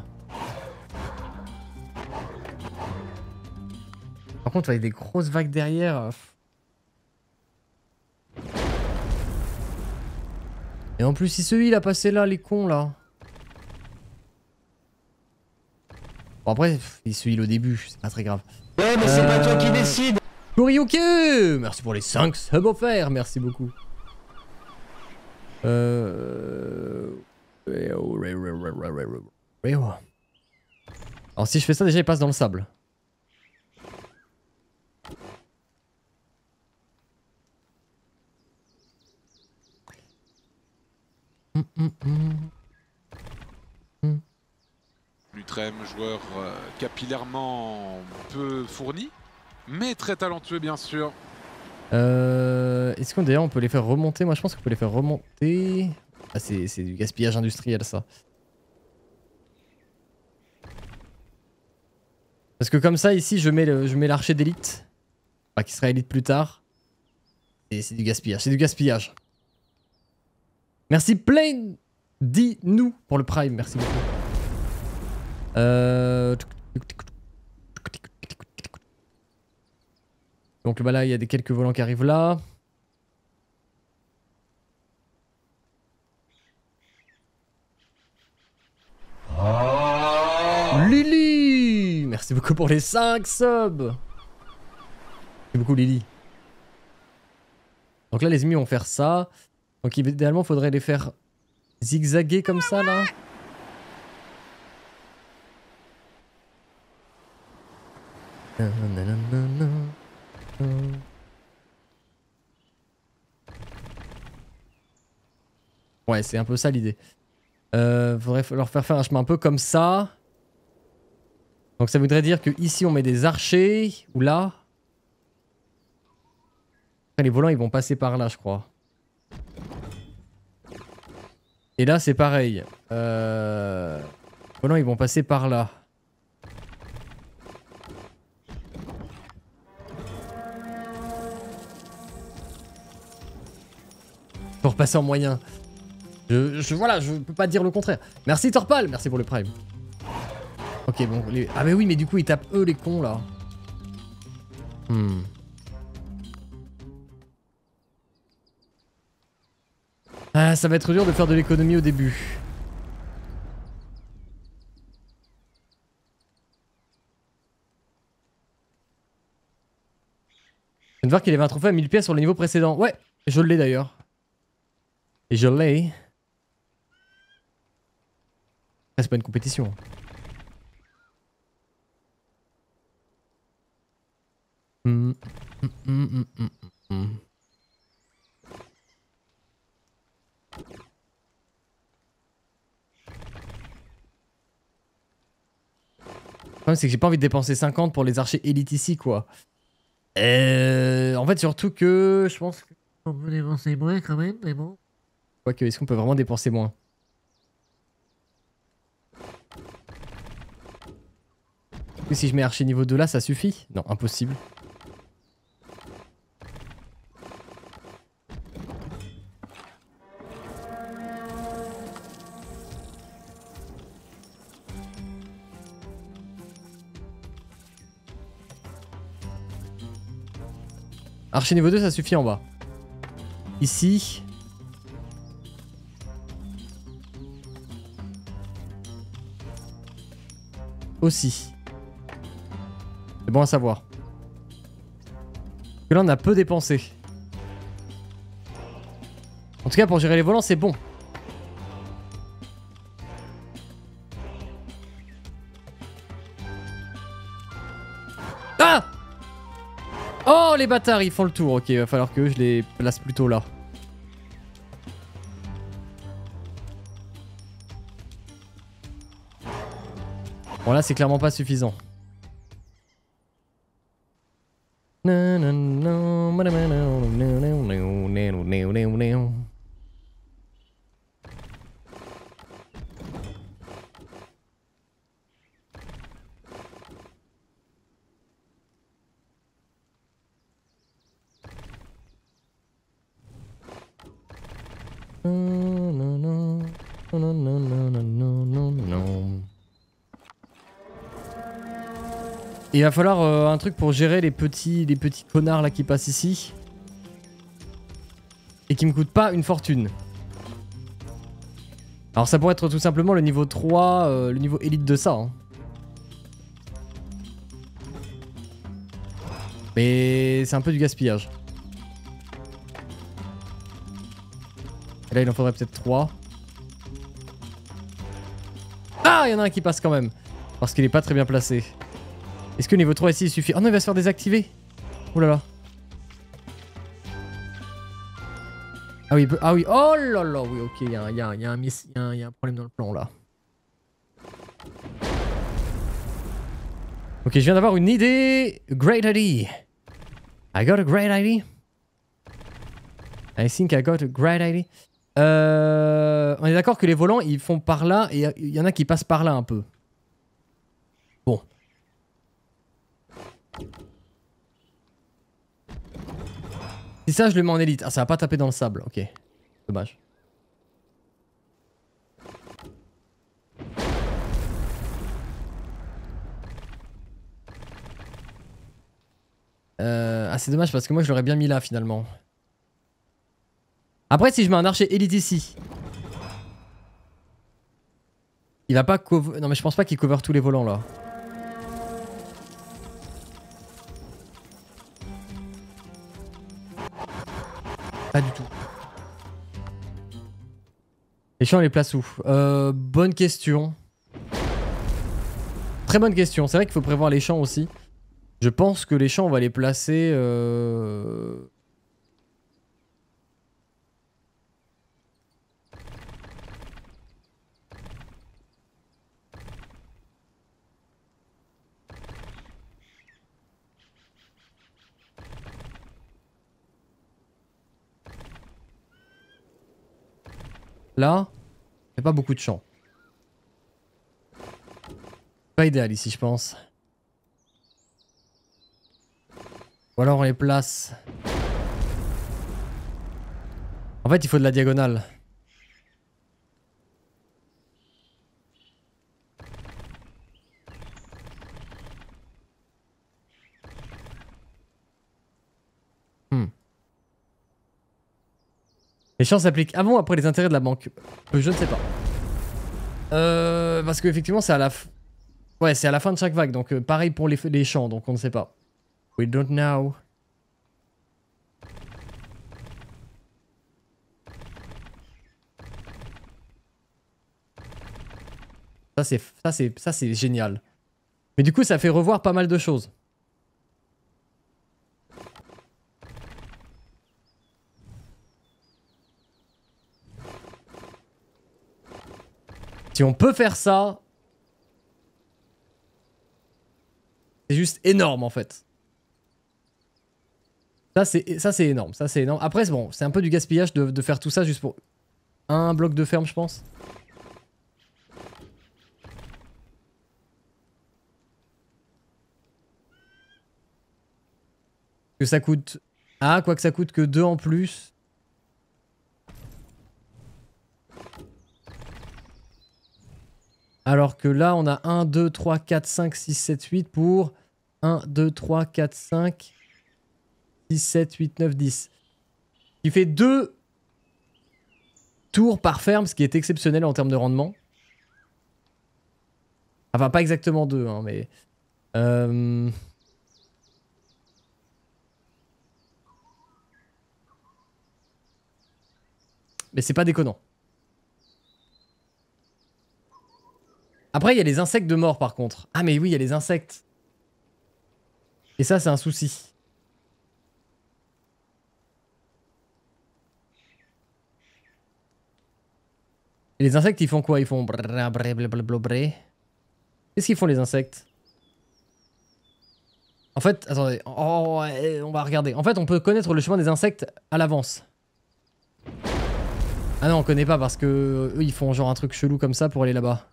Par contre avec des grosses vagues derrière... Et en plus si celui il a passé là, les cons là. Bon après, il se heal au début, c'est pas très grave. Ouais mais c'est pas toi qui décide. Kuriyuke, merci pour les 5 subs offerts, merci beaucoup. Alors si je fais ça déjà il passe dans le sable. Lutrem, joueur capillairement peu fourni, mais très talentueux bien sûr. Est-ce qu'on d'ailleurs on peut les faire remonter? Moi je pense qu'on peut les faire remonter. Ah c'est du gaspillage industriel ça. Parce que comme ça ici je mets l'archer d'élite. Enfin qui sera élite plus tard. Et c'est du gaspillage, c'est du gaspillage. Merci Plain Dis-nous pour le prime, merci beaucoup. Donc bah là il y a quelques volants qui arrivent là. Lily, merci beaucoup pour les 5 subs. Merci beaucoup Lily. Donc là les ennemis vont faire ça. Donc idéalement il faudrait les faire zigzaguer comme ça là. Ouais c'est un peu ça l'idée. Faudrait leur faire un chemin un peu comme ça. Donc ça voudrait dire que ici on met des archers. Ou là. Après les volants ils vont passer par là je crois. Et là, c'est pareil. Oh non, ils vont passer par là. Pour passer en moyen. Voilà, je peux pas dire le contraire. Merci Torpal, merci pour le prime. Ok, bon. Ah, mais oui, mais du coup, ils tapent eux les cons là. Ah, ça va être dur de faire de l'économie au début. Je viens de voir qu'il avait un trophée à 1000 pièces sur le niveau précédent. Ouais, je l'ai d'ailleurs. Et je l'ai. Ah, c'est pas une compétition. Le problème, c'est que j'ai pas envie de dépenser 50 pour les archers élites ici, quoi. En fait, surtout que je pense qu'on peut dépenser moins quand même, mais bon. Quoique, est-ce qu'on peut vraiment dépenser moins? Et si je mets archer niveau 2 là, ça suffit? Non, impossible. Archer niveau 2, ça suffit en bas. Ici. Aussi. C'est bon à savoir. Parce que là, on a peu dépensé. En tout cas, pour gérer les volants, c'est bon. Ah! Oh, les bâtards, ils font le tour. Ok, il va falloir que je les place plutôt là. Bon, là, c'est clairement pas suffisant. Il va falloir un truc pour gérer les petits connards là qui passent ici. Et qui me coûtent pas une fortune. Alors ça pourrait être tout simplement le niveau 3, le niveau élite de ça. Hein. Mais c'est un peu du gaspillage. Et là il en faudrait peut-être 3. Ah, il y en a un qui passe quand même. Parce qu'il est pas très bien placé. Est-ce que niveau 3 ici il suffit? Oh non, il va se faire désactiver. Oh là là. Ah oui, ah oui, oh là là, oui, ok, il y a un problème dans le plan là. Ok, je viens d'avoir une idée. Great idea. I got a great idea. I think I got a great idea. On est d'accord que les volants ils font par là et il y en a qui passent par là un peu. Bon. Si ça je le mets en élite. Ah, ça va pas taper dans le sable, ok. Dommage. Ah, c'est dommage parce que moi je l'aurais bien mis là finalement. Après, si je mets un archer élite ici, il va pas cover. Non, mais je pense pas qu'il cover tous les volants là. Pas du tout. Les champs, on les place où? Bonne question. Très bonne question. C'est vrai qu'il faut prévoir les champs aussi. Je pense que les champs, on va les placer... Là. a pas beaucoup de champs. Pas idéal ici, je pense. Ou alors on les place. En fait, il faut de la diagonale. Les champs s'appliquent avant ou après les intérêts de la banque? Je ne sais pas. Parce qu'effectivement, c'est à la ouais, c'est à la fin de chaque vague. Donc pareil pour les champs, donc on ne sait pas. We don't know. Ça c'est génial. Mais du coup, ça fait revoir pas mal de choses. Si on peut faire ça, c'est juste énorme en fait. Ça c'est énorme, ça c'est énorme. Après bon, c'est un peu du gaspillage de faire tout ça juste pour un bloc de ferme, je pense. Que ça coûte... Ah, quoi que ça coûte que 2 en plus. Alors que là, on a 1, 2, 3, 4, 5, 6, 7, 8 pour 1, 2, 3, 4, 5, 6, 7, 8, 9, 10. Il fait 2 tours par ferme, ce qui est exceptionnel en termes de rendement. Enfin, pas exactement 2, hein, mais... Mais c'est pas déconnant. Après, il y a les insectes de mort par contre. Ah mais oui, il y a les insectes. Et ça, c'est un souci. Et les insectes, ils font quoi? Ils font... Qu'est-ce qu'ils font les insectes? En fait, attendez. Oh, on va regarder. En fait, on peut connaître le chemin des insectes à l'avance. Ah non, on connaît pas parce que eux, ils font genre un truc chelou comme ça pour aller là-bas.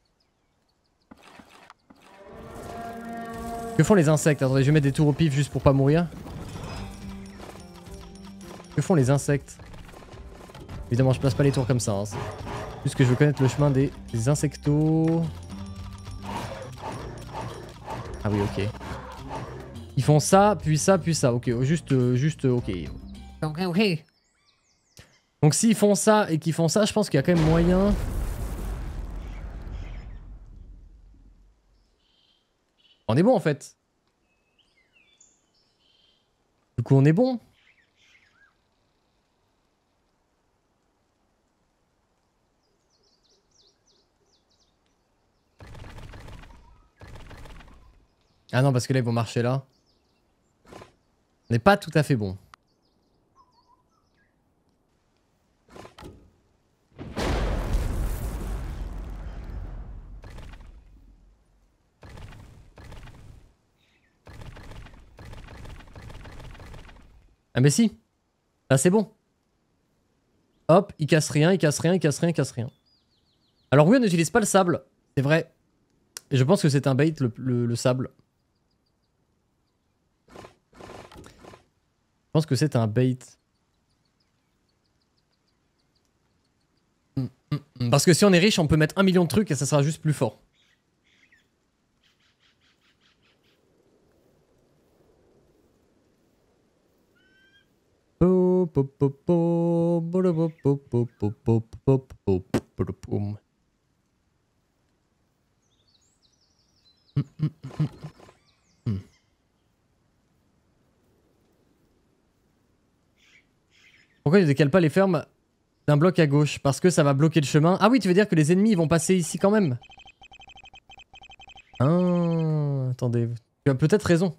Que font les insectes? Attendez, je vais mettre des tours au pif juste pour pas mourir. Que font les insectes? Évidemment, je place pas les tours comme ça. Hein. Juste que je veux connaître le chemin des insectos. Ah oui, ok. Ils font ça, puis ça, puis ça. Ok, juste, ok. Ok, ok. Donc s'ils font ça et qu'ils font ça, je pense qu'il y a quand même moyen... On est bon en fait. Du coup on est bon. Ah non parce que là ils vont marcher là. On n'est pas tout à fait bon. Ah mais si. Là c'est bon. Hop, il casse rien, il casse rien, il casse rien, il casse rien. Alors oui on n'utilise pas le sable. C'est vrai. Et je pense que c'est un bait le sable. Je pense que c'est un bait. Parce que si on est riche, on peut mettre 1 million de trucs et ça sera juste plus fort. Pourquoi il ne décale pas les fermes d'un bloc à gauche? Parce que ça va bloquer le chemin. Ah oui, tu veux dire que les ennemis vont passer ici quand même? Ah, attendez. Tu as peut-être raison.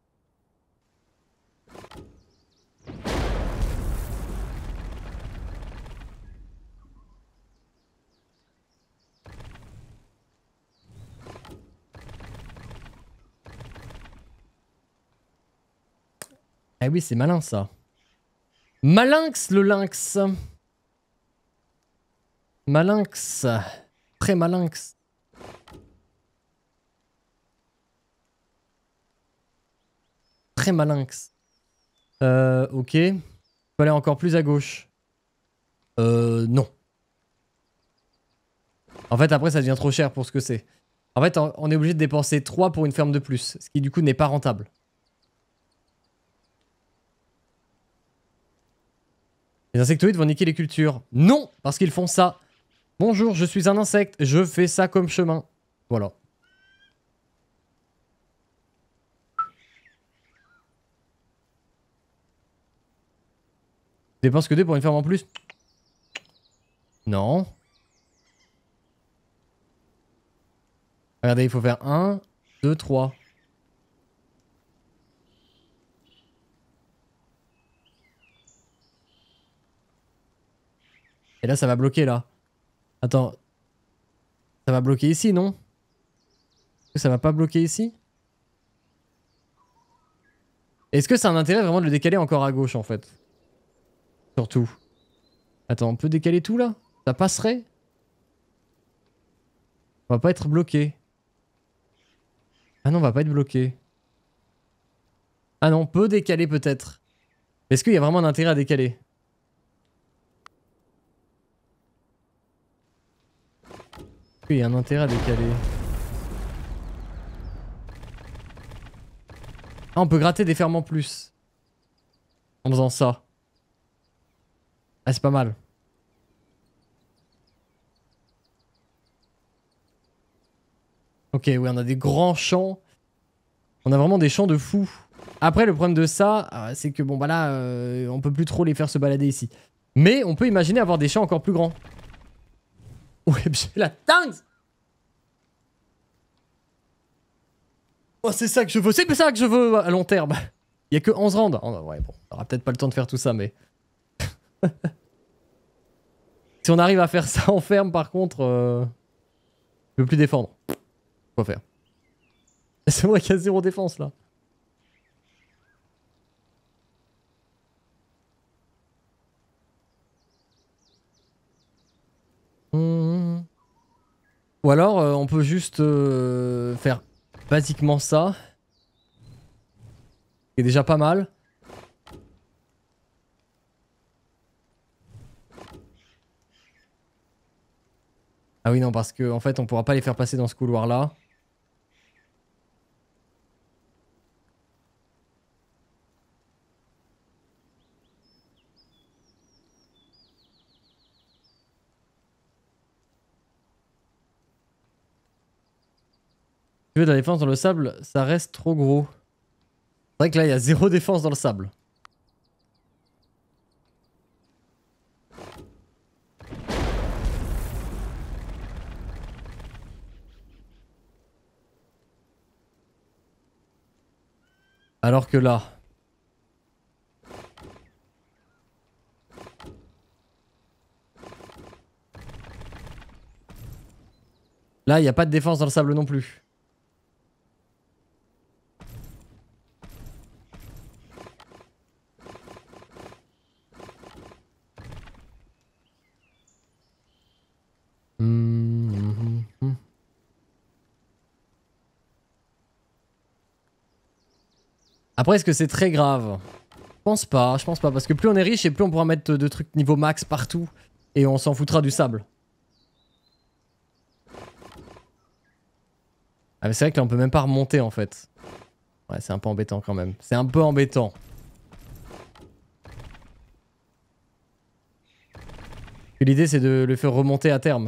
Ah oui, c'est malin ça. Malinx le lynx. Malinx. Très malinx. Très malinx. Ok. Faut aller encore plus à gauche. Non. En fait, après, ça devient trop cher pour ce que c'est. En fait, on est obligé de dépenser 3 pour une ferme de plus. Ce qui, du coup, n'est pas rentable. Les insectoïdes vont niquer les cultures. Non, parce qu'ils font ça. Bonjour, je suis un insecte. Je fais ça comme chemin. Voilà. Je dépense que 2 pour une ferme en plus. Non. Regardez, il faut faire 1, 2, 3. Et là, ça va bloquer, là. Attends. Ça va bloquer ici, non? Est-ce que ça va pas bloquer ici? Est-ce que c'est un intérêt vraiment de le décaler encore à gauche, en fait? Surtout. Attends, on peut décaler tout, là? Ça passerait? On va pas être bloqué. Ah non, on va pas être bloqué. Ah non, on peut décaler peut-être. Est-ce qu'il y a vraiment un intérêt à décaler? Est-ce qu'il y a un intérêt à décaler? Ah, on peut gratter des fermes en plus. En faisant ça. Ah, c'est pas mal. Ok, oui, on a des grands champs. On a vraiment des champs de fous. Après, le problème de ça, c'est que bon, bah là, on peut plus trop les faire se balader ici. Mais on peut imaginer avoir des champs encore plus grands. Ouais, j'ai la dingue. Oh, c'est ça que je veux. C'est ça que je veux à long terme. Il y a que 11 rounds. Oh, ouais, bon, on aura peut-être pas le temps de faire tout ça, mais... Si on arrive à faire ça en ferme, par contre, je peux plus défendre. Quoi faire? C'est vrai qu'il y a 0 défense, là. Ou alors, on peut juste faire basiquement ça. C'est déjà pas mal. Ah oui, non, parce que en fait, on pourra pas les faire passer dans ce couloir-là. Tu veux de la défense dans le sable, ça reste trop gros. C'est vrai que là, il y a 0 défense dans le sable. Alors que là... Là, il n'y a pas de défense dans le sable non plus. Après, est-ce que c'est très grave? Je pense pas, parce que plus on est riche et plus on pourra mettre de trucs niveau max partout. Et on s'en foutra du sable. Ah mais c'est vrai que là on peut même pas remonter en fait. Ouais, c'est un peu embêtant quand même. C'est un peu embêtant. L'idée c'est de le faire remonter à terme.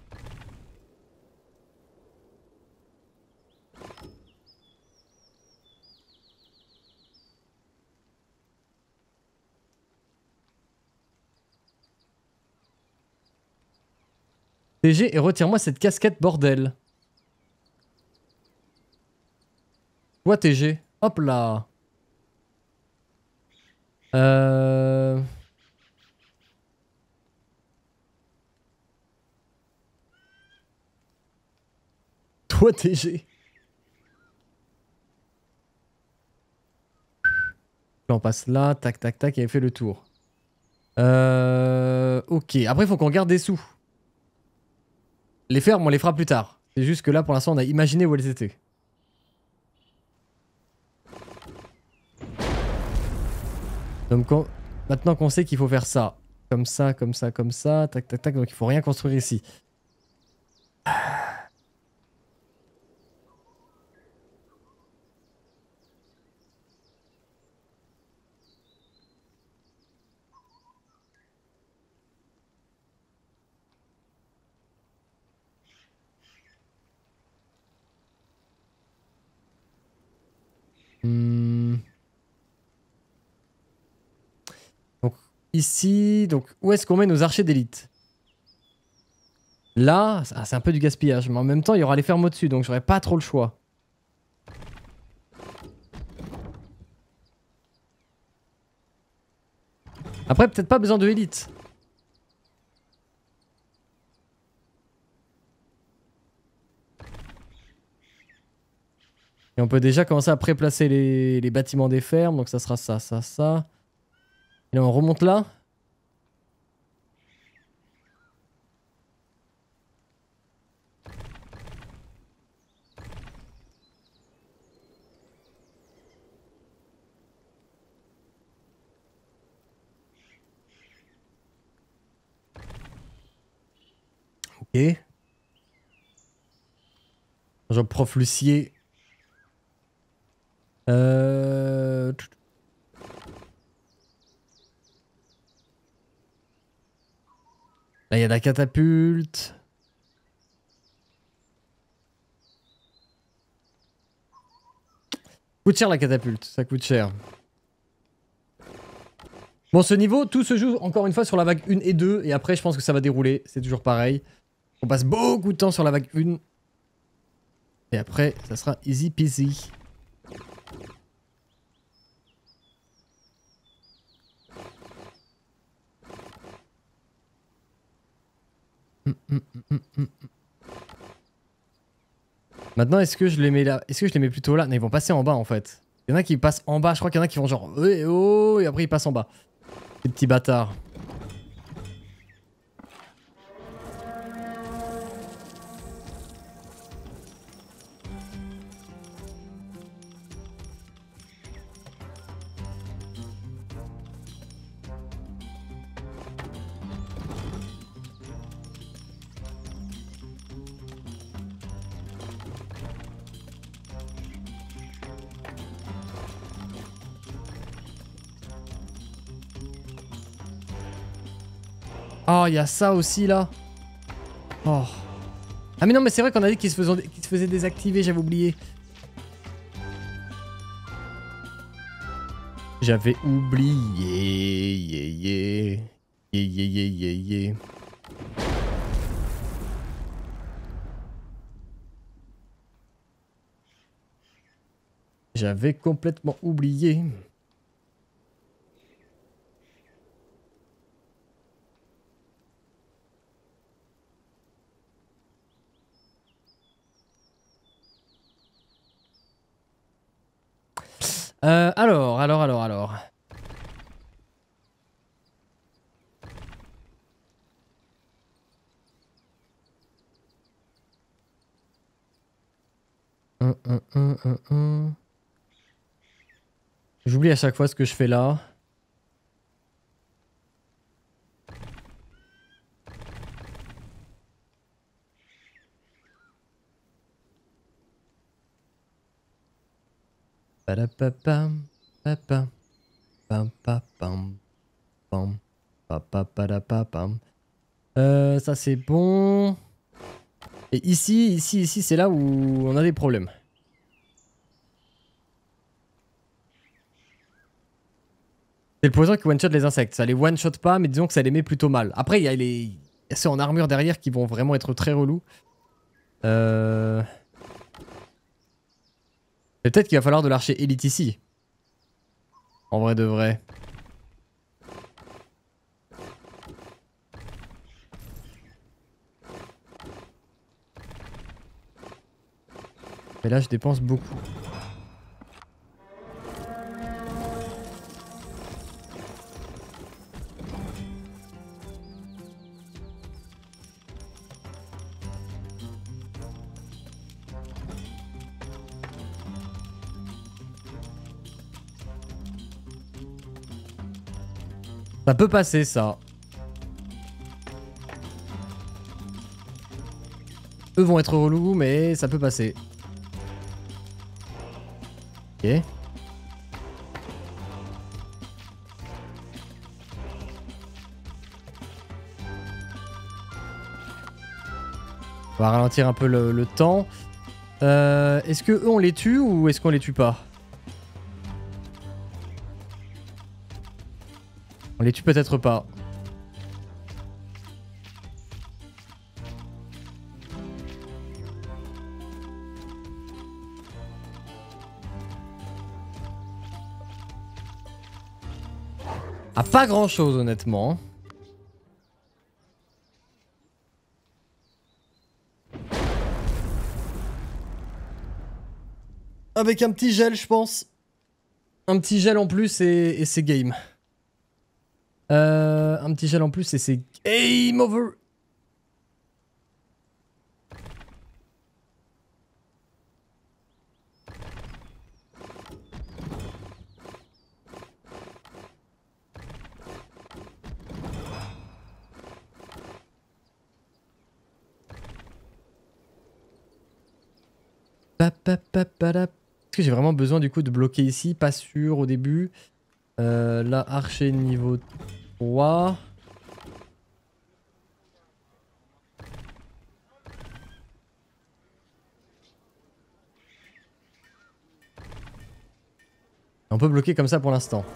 TG et retire-moi cette casquette bordel. Toi TG. Hop là. Toi TG. Là on passe là, tac tac tac, et elle fait le tour. Ok, après il faut qu'on garde des sous. Les fermes, on les fera plus tard. C'est juste que là, pour l'instant, on a imaginé où elles étaient. Donc, maintenant qu'on sait qu'il faut faire ça. Comme ça, comme ça, comme ça. Tac, tac, tac. Donc, il faut rien construire ici. Donc ici, donc où est-ce qu'on met nos archers d'élite? Là, c'est un peu du gaspillage, mais en même temps il y aura les fermes au-dessus, donc j'aurai pas trop le choix. Après peut-être pas besoin de élite. Et on peut déjà commencer à préplacer les bâtiments des fermes. Donc ça sera ça, ça, ça. Et là on remonte là. Ok. Genre prof Lucier. Là, il y a de la catapulte. Coûte cher la catapulte, ça coûte cher. Bon, ce niveau, tout se joue encore une fois sur la vague 1 et 2. Et après, je pense que ça va dérouler. C'est toujours pareil. On passe beaucoup de temps sur la vague 1. Et après, ça sera easy peasy. Maintenant, est-ce que je les mets là? Est-ce que je les mets plutôt là? Non, ils vont passer en bas en fait. Il y en a qui passent en bas. Je crois qu'il y en a qui vont genre oh, et après ils passent en bas. Les petits bâtards. Oh, il y a ça aussi là. Oh. Ah mais non, mais c'est vrai qu'on a dit qu'ils se faisaient désactiver, j'avais oublié. J'avais oublié. Yeah, yeah. J'avais complètement oublié. Alors. J'oublie à chaque fois ce que je fais là. Padapapam, papam, pam papam, pam, papapadapapam. Ça c'est bon. Et ici, c'est là où on a des problèmes. C'est le poison qui one-shot les insectes. Ça les one-shot pas, mais disons que ça les met plutôt mal. Après, il y a ceux en armure derrière qui vont vraiment être très relous. Peut-être qu'il va falloir de l'archer élite ici. En vrai de vrai. Mais là, je dépense beaucoup. Ça peut passer, ça. Eux vont être relous, mais ça peut passer. Ok. On va ralentir un peu le temps. Est-ce que eux on les tue ou est-ce qu'on les tue pas? On les tue peut-être pas. Ah, pas grand chose honnêtement. Avec un petit gel, je pense. Un petit gel en plus et c'est game. Un petit gel en plus et c'est game over. Est-ce que j'ai vraiment besoin du coup de bloquer ici? Pas sûr au début. Là, archer niveau 3. On peut bloquer comme ça pour l'instant.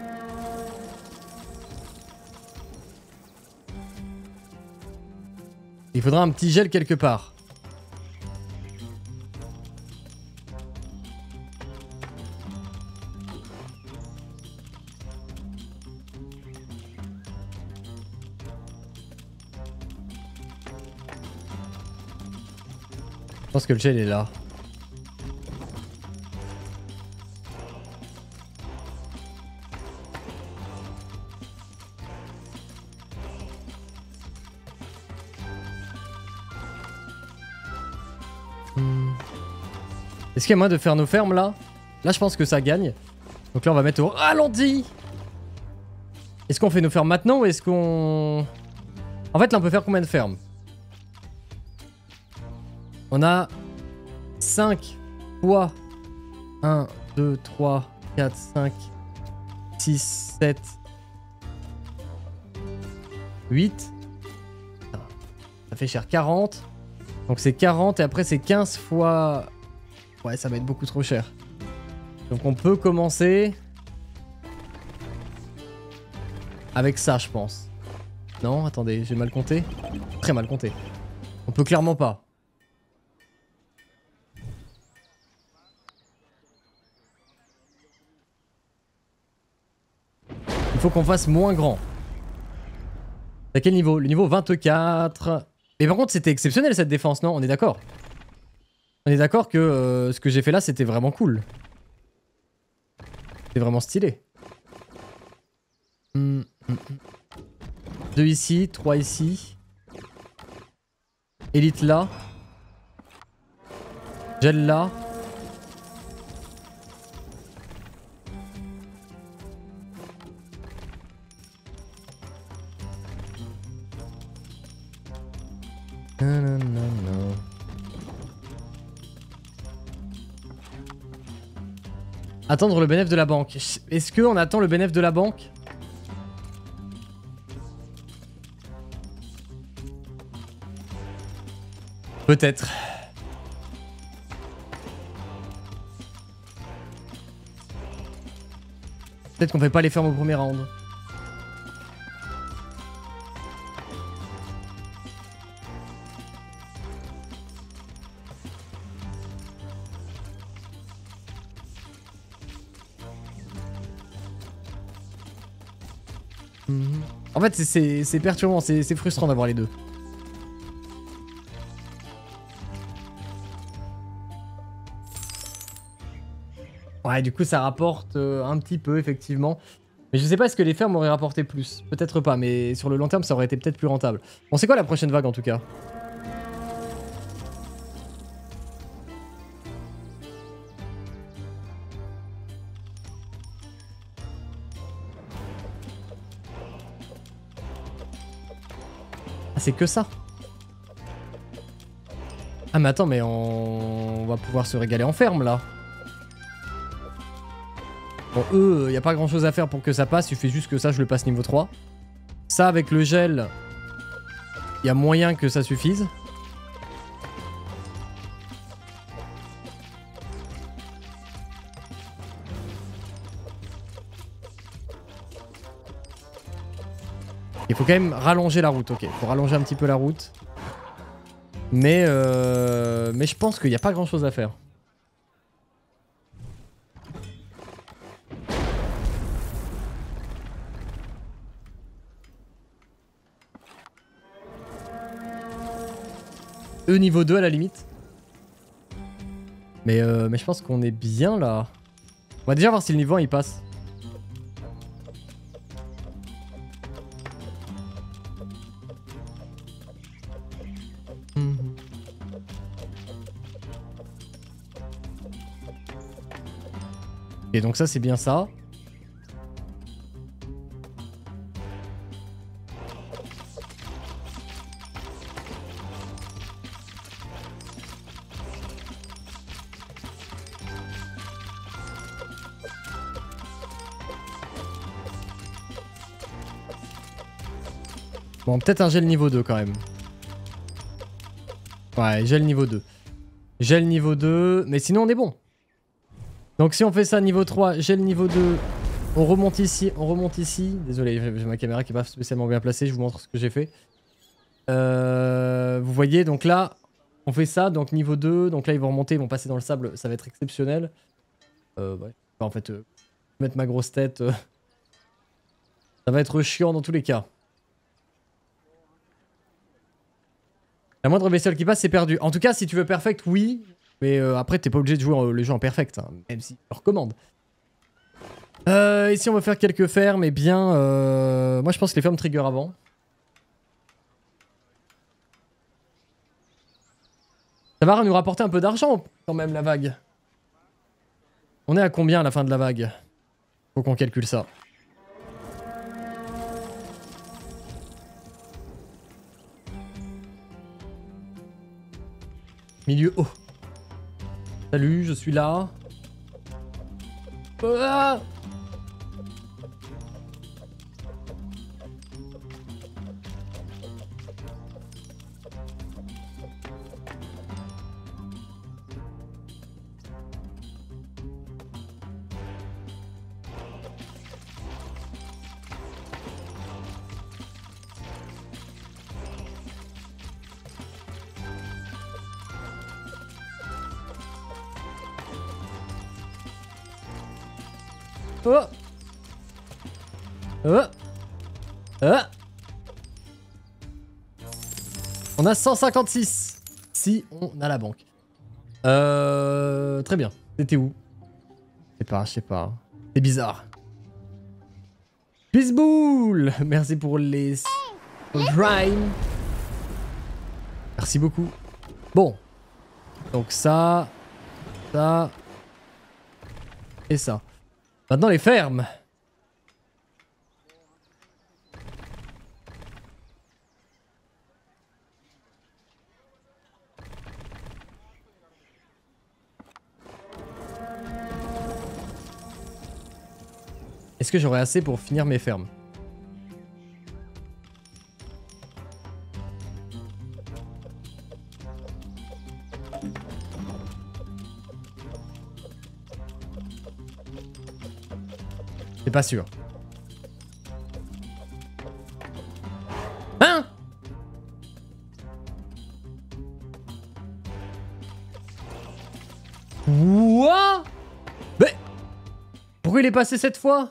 Il faudra un petit gel quelque part. Je pense que le gel est là. Est-ce qu'il y a moyen de faire nos fermes là? Là je pense que ça gagne. Donc là on va mettre au ralenti. Est-ce qu'on fait nos fermes maintenant ou est-ce qu'on... En fait là on peut faire combien de fermes? On a 5 fois 1, 2, 3, 4, 5, 6, 7, 8. Ça fait cher 40. Donc c'est 40 et après c'est 15 fois... Ouais, ça va être beaucoup trop cher. Donc on peut commencer... avec ça, je pense. Non, attendez, j'ai mal compté. Très mal compté. On peut clairement pas. Il faut qu'on fasse moins grand. À quel niveau? Le niveau 24. Mais par contre, c'était exceptionnel cette défense, non? On est d'accord? On est d'accord que ce que j'ai fait là, c'était vraiment cool. C'était vraiment stylé. 2 ici, 3 ici. Élite là. Gel là. Attendre le bénéfice de la banque. Est-ce qu'on attend le bénéfice de la banque? Peut-être. Peut-être qu'on fait pas les fermes au premier round. En fait, c'est perturbant, c'est frustrant d'avoir les deux. Ouais, du coup, ça rapporte un petit peu, effectivement. Mais je sais pas, est-ce que les fermes auraient rapporté plus? Peut-être pas, mais sur le long terme, ça aurait été peut-être plus rentable. Bon, c'est quoi la prochaine vague, en tout cas? Ah, c'est que ça. Ah, mais attends, mais on va pouvoir se régaler en ferme, là. Bon, eux, y a pas grand chose à faire pour que ça passe. Il suffit juste que ça, je le passe niveau 3. Ça, avec le gel, y a moyen que ça suffise. Il faut quand même rallonger la route, ok. Il faut rallonger un petit peu la route. Mais je pense qu'il n'y a pas grand chose à faire. Niveau 2 à la limite. Mais je pense qu'on est bien là. On va déjà voir si le niveau 1 il passe. Et donc ça c'est bien ça. Bon, peut-être un gel niveau 2 quand même. Ouais, gel niveau 2. Gel niveau 2, mais sinon on est bon. Donc si on fait ça niveau 3, gel niveau 2, on remonte ici, on remonte ici. Désolé, j'ai ma caméra qui est pas spécialement bien placée, je vous montre ce que j'ai fait. Vous voyez, donc là, on fait ça, donc niveau 2, donc là ils vont remonter, ils vont passer dans le sable, ça va être exceptionnel. Ouais. En fait, mettre ma grosse tête, ça va être chiant dans tous les cas. La moindre bestiole qui passe, c'est perdu. En tout cas, si tu veux perfect, oui. Mais après, t'es pas obligé de jouer les jeux en perfect, hein, même si je recommande. Ici, on va faire quelques fermes. Eh bien, moi, je pense que les fermes trigger avant. Ça va nous rapporter un peu d'argent, quand même, la vague. On est à combien à la fin de la vague? Faut qu'on calcule ça. Milieu haut. Salut, je suis là. Ah! Oh. Oh. Oh. On a 156 si on a la banque. Très bien. C'était où? Je sais pas. C'est bizarre. Peacebull, merci pour les Prime. Merci beaucoup. Bon. Donc ça et ça. Maintenant les fermes. Est-ce que j'aurai assez pour finir mes fermes? C'est pas sûr. Hein? What? Mais pourquoi il est passé cette fois?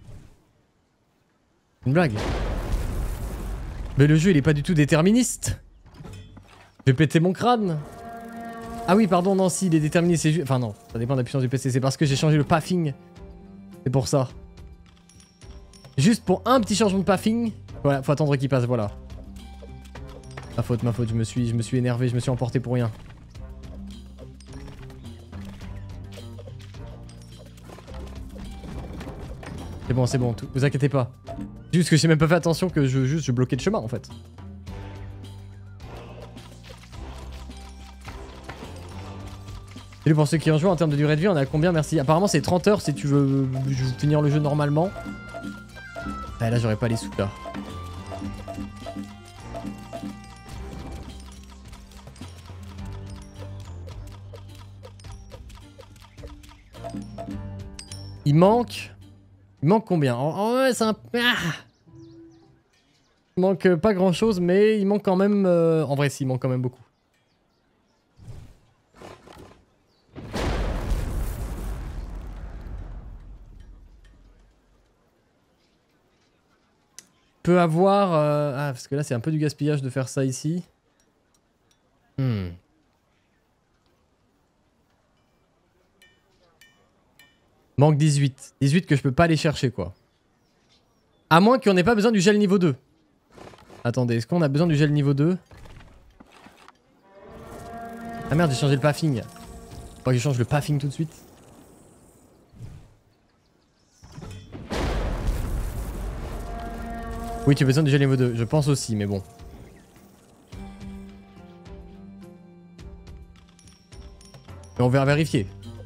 Une blague. Mais le jeu il est pas du tout déterministe. Je vais péter mon crâne. Ah oui pardon non si il est déterministe c'est juste... Enfin non ça dépend de la puissance du PC. C'est parce que j'ai changé le pathing. C'est pour ça. Juste pour un petit changement de pathing. Voilà faut attendre qu'il passe voilà. Ma faute je me suis énervé. Je me suis emporté pour rien. C'est bon, vous inquiétez pas. Juste que j'ai même pas fait attention que je bloquais le chemin en fait. Salut pour ceux qui ont joué en termes de durée de vie, on est à combien? Merci. Apparemment c'est 30 heures si tu veux finir le jeu normalement. Ah, là j'aurais pas les sous là. Il manque combien? Ouais, c'est un... Ah, il manque pas grand chose, mais il manque quand même... En vrai, si, il manque quand même beaucoup. Peut avoir... Ah, parce que là, c'est un peu du gaspillage de faire ça ici. Manque 18. 18 que je peux pas aller chercher, quoi. À moins qu'on n'ait pas besoin du gel niveau 2. Attendez, est-ce qu'on a besoin du gel niveau 2? Ah merde, j'ai changé le paffing. Faut que je change le paffing tout de suite. Oui, tu as besoin du gel niveau 2. Je pense aussi, mais bon. Mais on va vérifier.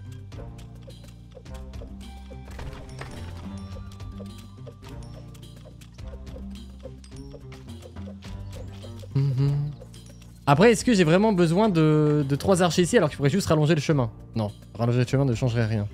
Après, est-ce que j'ai vraiment besoin de 3 archers ici alors qu'il faudrait juste rallonger le chemin? Non, rallonger le chemin ne changerait rien.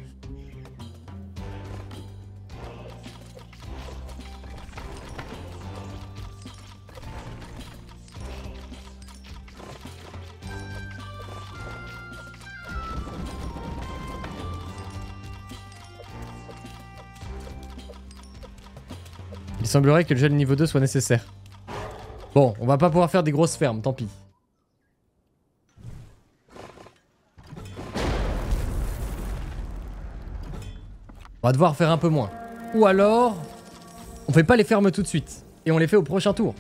Il semblerait que le gel niveau 2 soit nécessaire. Bon, on va pas pouvoir faire des grosses fermes, tant pis. On va devoir faire un peu moins. Ou alors, on fait pas les fermes tout de suite. Et on les fait au prochain tour.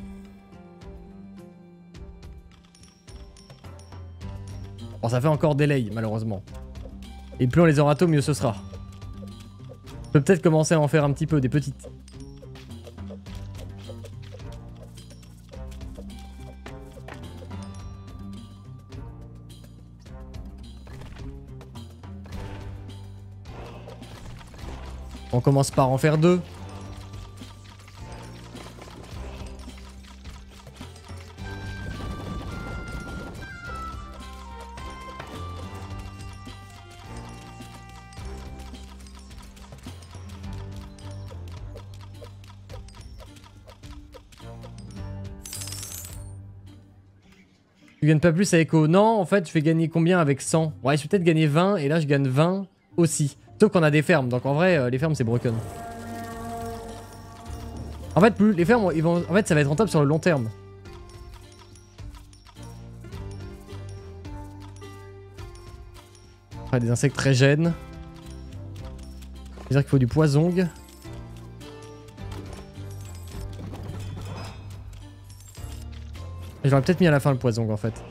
Bon, ça fait encore délai, malheureusement. Et plus on les aura tôt, mieux ce sera. On peut peut-être commencer à en faire un petit peu, des petites. On commence par en faire 2. Tu gagnes pas plus à Echo? Non, en fait, je vais gagner combien avec 100? Ouais, je vais peut-être gagner 20 et là, je gagne 20 aussi. Sauf qu'on a des fermes, donc en vrai, les fermes, c'est broken. En fait, plus les fermes, ils vont... en fait, ça va être rentable sur le long terme. Après, des insectes très gênent. C'est-à-dire qu'il faut du poison. J'aurais peut-être mis à la fin le poison en fait.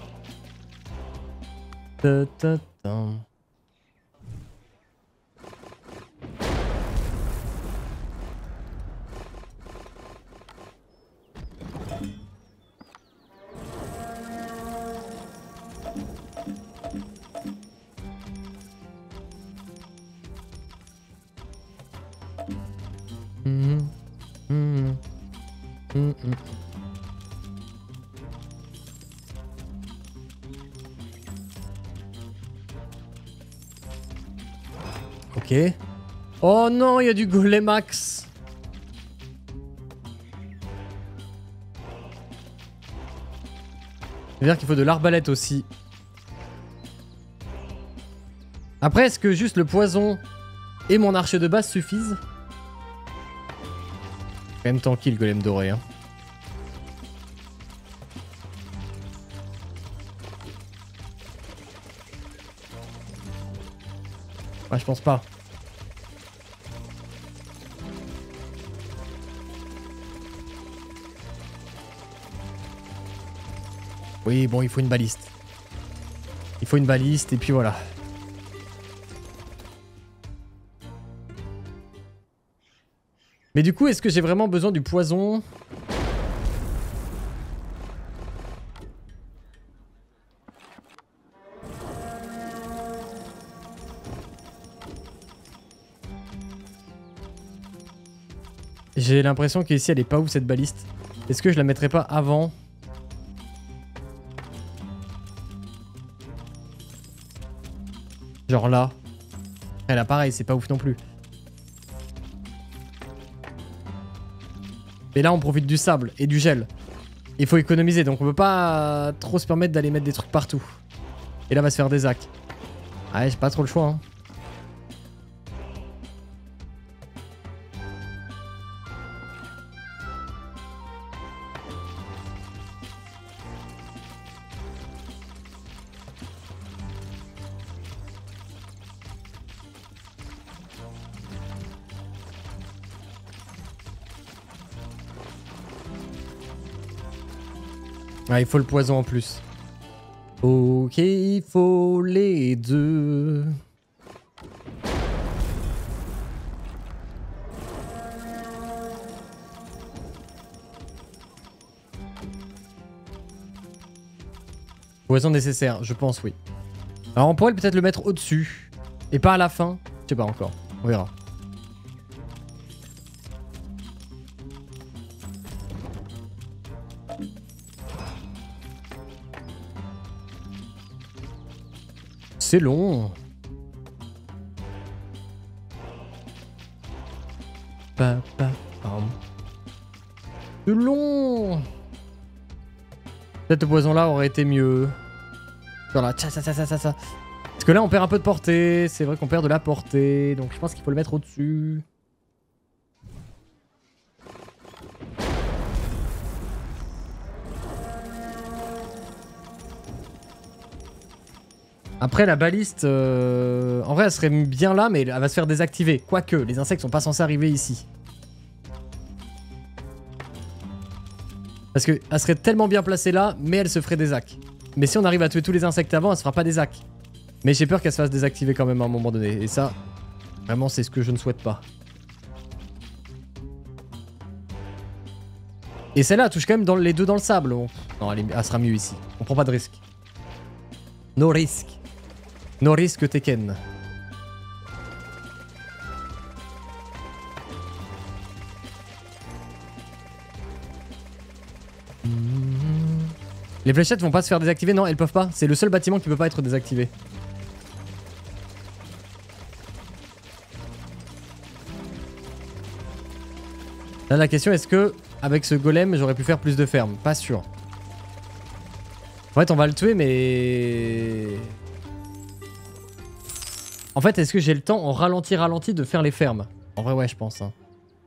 Ok. Oh non, il y a du Golemax. C'est-à-dire qu'il faut de l'arbalète aussi. Après, est-ce que juste le poison et mon archer de base suffisent? Quand même tranquille, golem doré. Hein. Ouais, je pense pas. Oui, bon, il faut une baliste. Il faut une baliste et puis voilà. Mais du coup, est-ce que j'ai vraiment besoin du poison? J'ai l'impression qu'ici elle est pas ouf cette baliste. Est-ce que je la mettrais pas avant? Genre là. Et là pareil, c'est pas ouf non plus. Mais là on profite du sable et du gel. Il faut économiser, donc on peut pas trop se permettre d'aller mettre des trucs partout. Et là on va se faire des hacks. Ouais, j'ai pas trop le choix. Hein. Ah, il faut le poison en plus. Ok, il faut les deux. Poison nécessaire, je pense, oui. Alors on pourrait peut-être le mettre au-dessus. Et pas à la fin. Je sais pas encore. On verra. C'est long. C'est long. Peut-être le poison là aurait été mieux. Voilà, ça. Parce que là on perd un peu de portée. C'est vrai qu'on perd de la portée. Donc je pense qu'il faut le mettre au-dessus. Après la baliste, en vrai elle serait bien là mais elle va se faire désactiver. Quoique, les insectes sont pas censés arriver ici. Parce qu'elle serait tellement bien placée là, mais elle se ferait des hacks. Mais si on arrive à tuer tous les insectes avant, elle se fera pas des hacks. Mais j'ai peur qu'elle se fasse désactiver quand même à un moment donné. Et ça, vraiment c'est ce que je ne souhaite pas. Et celle-là elle touche quand même dans les deux dans le sable. Non, elle sera mieux ici. On prend pas de risque. No risk. No risk Tekken. Les fléchettes vont pas se faire désactiver, non, elles peuvent pas. C'est le seul bâtiment qui peut pas être désactivé. Là, la question, est-ce que avec ce golem, j'aurais pu faire plus de fermes? Pas sûr. En fait, on va le tuer, mais... En fait, est-ce que j'ai le temps en ralenti de faire les fermes? En vrai, ouais, je pense. Hein.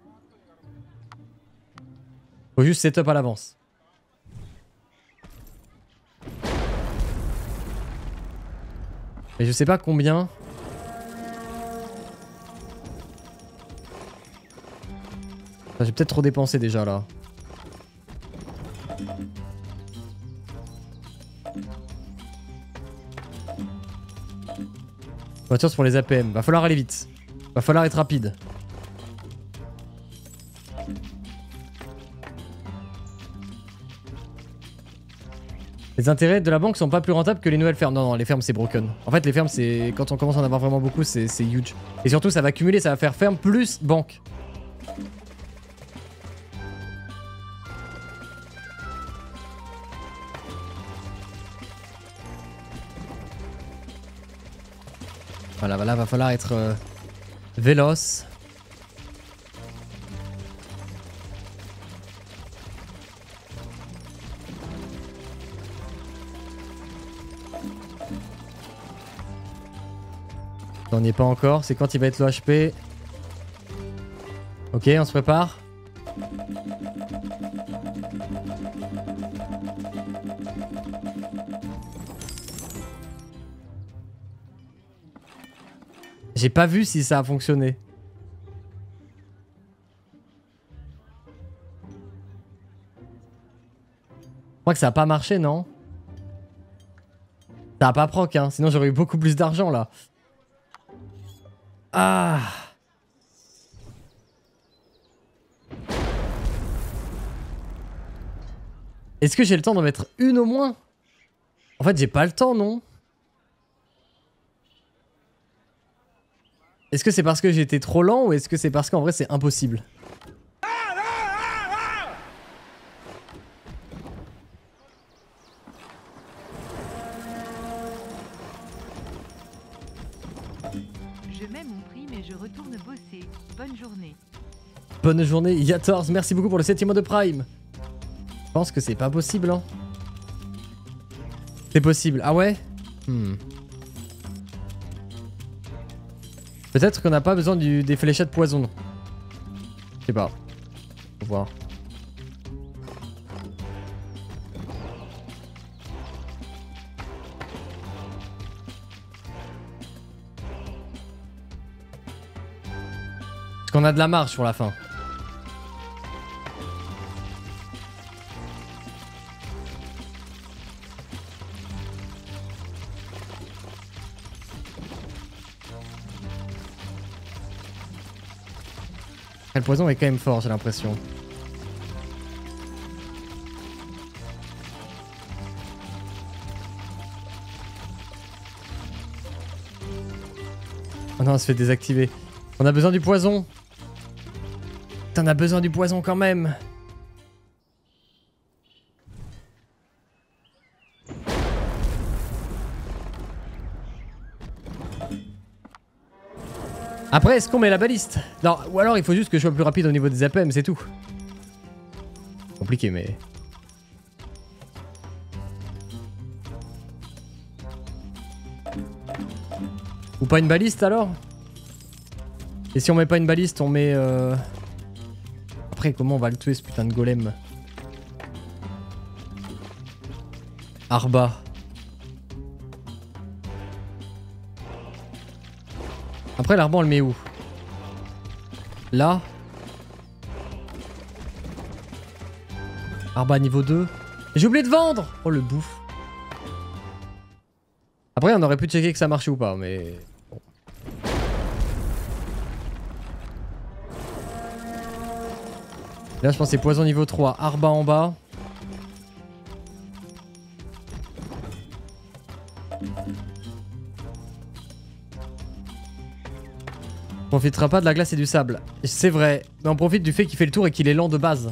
Faut juste setup à l'avance. Mais je sais pas combien. J'ai peut-être trop dépensé déjà là. Voiture c'est pour les APM. Va falloir aller vite. Va falloir être rapide. Les intérêts de la banque sont pas plus rentables que les nouvelles fermes. Non, non, les fermes c'est broken. En fait, les fermes c'est... Quand on commence à en avoir vraiment beaucoup, c'est huge. Et surtout, ça va cumuler, ça va faire ferme plus banque. Voilà, voilà, va falloir être véloce. On n'y est pas encore, c'est quand il va être le HP. Ok, on se prépare. J'ai pas vu si ça a fonctionné. Je crois que ça a pas marché, non? Ça a pas proc, hein. Sinon j'aurais eu beaucoup plus d'argent là. Ah! Est-ce que j'ai le temps d'en mettre une au moins? En fait, j'ai pas le temps, non? Est-ce que c'est parce que j'étais trop lent ou est-ce que c'est parce qu'en vrai c'est impossible? jamais mon prix, mais je retourne bosser. Bonne journée. Bonne journée, Yatorz, merci beaucoup pour le 7e mois de Prime. Je pense que c'est pas possible, hein. C'est possible, ah ouais? Peut-être qu'on n'a pas besoin des fléchettes poison. Je sais pas. Faut voir. Parce qu'on a de la marge sur la fin. Le poison est quand même fort, j'ai l'impression. Oh non, on se fait désactiver. On a besoin du poison. Putain, on a besoin du poison quand même. Après, est-ce qu'on met la baliste? Non, ou alors il faut juste que je sois plus rapide au niveau des APM, c'est tout. Compliqué, mais... Ou pas une baliste alors? Et si on met pas une baliste, on met... Après, comment on va le tuer ce putain de golem? Arba. Après, l'arbre, on le met où? Là? Arba niveau 2. J'ai oublié de vendre! Oh, le bouffe. Après, on aurait pu checker que ça marchait ou pas, mais... Bon. Là, je pense que c'est poison niveau 3. Arba en bas. On profitera pas de la glace et du sable. C'est vrai, mais on profite du fait qu'il fait le tour et qu'il est lent de base.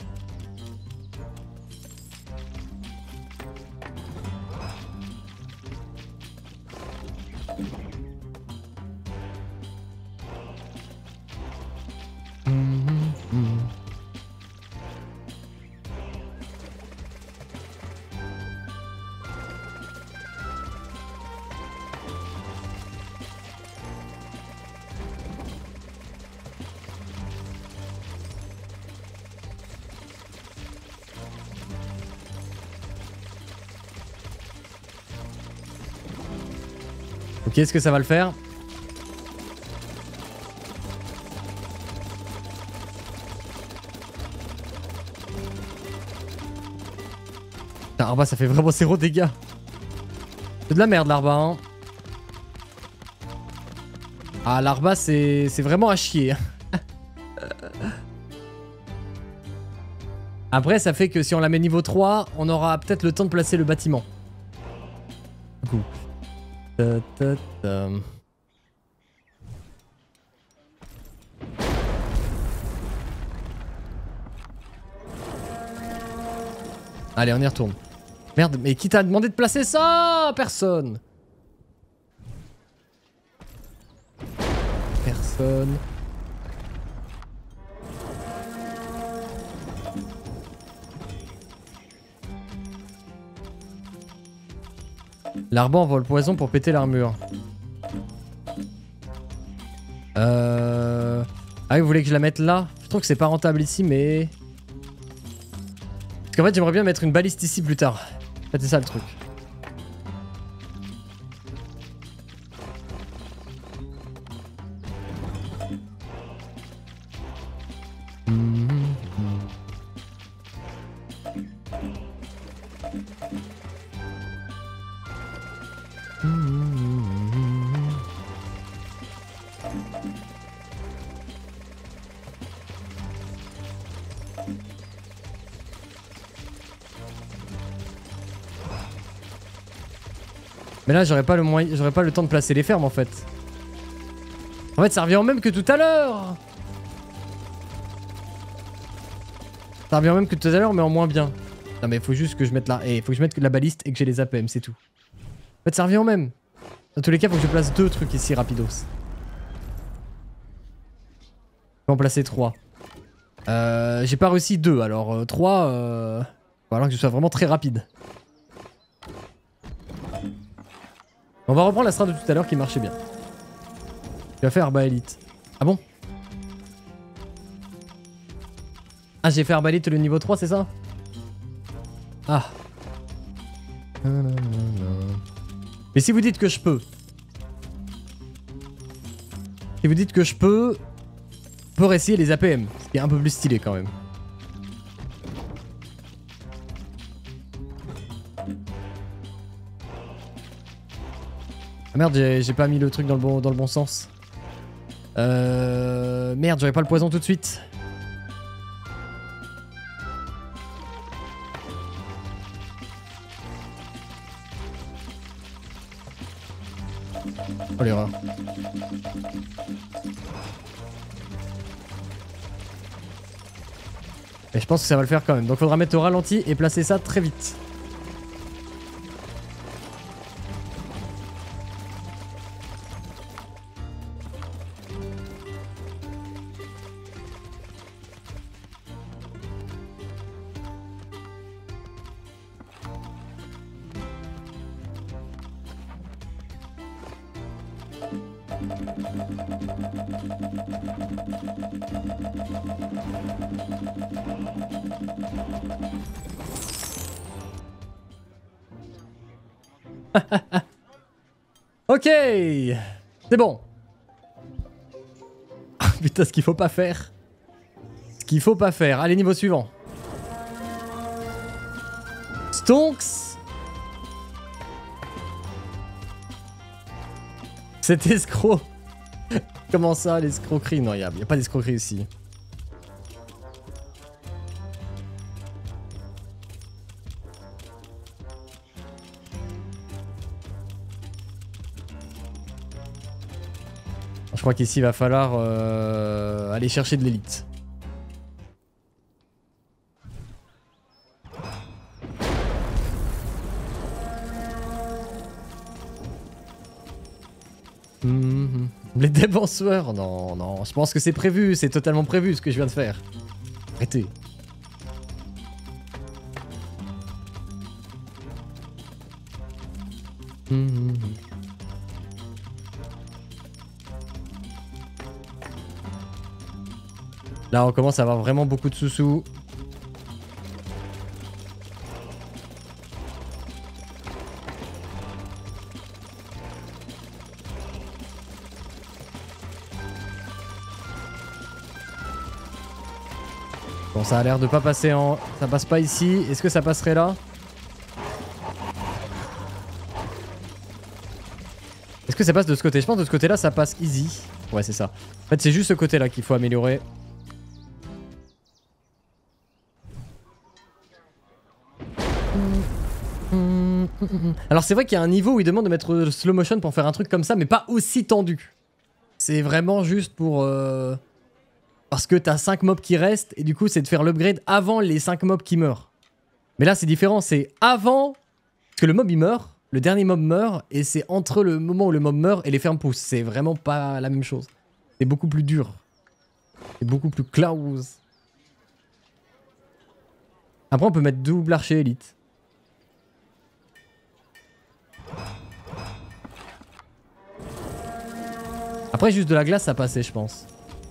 Ok, est-ce que ça va le faire? L'arba, ça fait vraiment 0 dégâts. C'est de la merde l'arba, hein. Ah, l'arba, c'est vraiment à chier. Après, ça fait que si on la met niveau 3, on aura peut-être le temps de placer le bâtiment. Du coup. Allez, on y retourne. Merde, mais qui t'a demandé de placer ça? Personne. Personne. L'arbre envoie le poison pour péter l'armure. Ah oui, vous voulez que je la mette là? Je trouve que c'est pas rentable ici, mais... Parce qu'en fait, j'aimerais bien mettre une baliste ici plus tard. En fait, c'est ça le truc. Mais là, j'aurais pas le temps de placer les fermes en fait. En fait, ça revient au même que tout à l'heure. Ça revient au même que tout à l'heure, mais en moins bien. Non, mais faut juste que je mette là. Et faut que je mette la baliste et que j'ai les APM, c'est tout. En fait, ça revient au même. Dans tous les cas, faut que je place 2 trucs ici rapidos. en placer 3. J'ai pas réussi 2, alors 3, va falloir que je sois vraiment très rapide. On va reprendre la strat de tout à l'heure qui marchait bien. Je vais faire Arbalite. Ah bon? Ah, j'ai fait Arbalite le niveau 3, c'est ça? Ah. Mais si vous dites que je peux... Si vous dites que je peux... On peut essayer les APM, ce qui est un peu plus stylé quand même. Ah merde, j'ai pas mis le truc dans le bon sens. Merde, j'aurais pas le poison tout de suite. Oh l'erreur. Et je pense que ça va le faire quand même. Donc faudra mettre au ralenti et placer ça très vite. Ok, c'est bon. Putain, ce qu'il faut pas faire. Ce qu'il faut pas faire. Allez, niveau suivant. Stonks. Cet escroc. Comment ça, l'escroquerie? Non, y a pas d'escroquerie ici. Je crois qu'ici il va falloir aller chercher de l'élite. Les débenseurs, non, non, je pense que c'est prévu, c'est totalement prévu ce que je viens de faire. Arrêtez. Là, on commence à avoir vraiment beaucoup de sous-sous. Bon, ça a l'air de pas passer en... Ça passe pas ici. Est-ce que ça passerait là? Est-ce que ça passe de ce côté? Je pense que de ce côté-là, ça passe easy. Ouais, c'est ça. En fait, c'est juste ce côté-là qu'il faut améliorer. Alors c'est vrai qu'il y a un niveau où il demande de mettre slow motion pour faire un truc comme ça, mais pas aussi tendu. C'est vraiment juste pour... Parce que t'as 5 mobs qui restent, et du coup c'est de faire l'upgrade avant les 5 mobs qui meurent. Mais là c'est différent, c'est avant que le mob il meurt, le dernier mob meurt, et c'est entre le moment où le mob meurt et les fermes poussent. C'est vraiment pas la même chose. C'est beaucoup plus dur. C'est beaucoup plus close. Après on peut mettre double archer élite. Après juste de la glace ça passait je pense.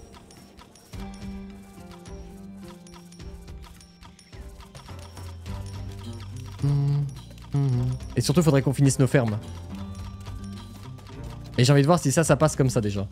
Et surtout faudrait qu'on finisse nos fermes. Et j'ai envie de voir si ça passe comme ça déjà.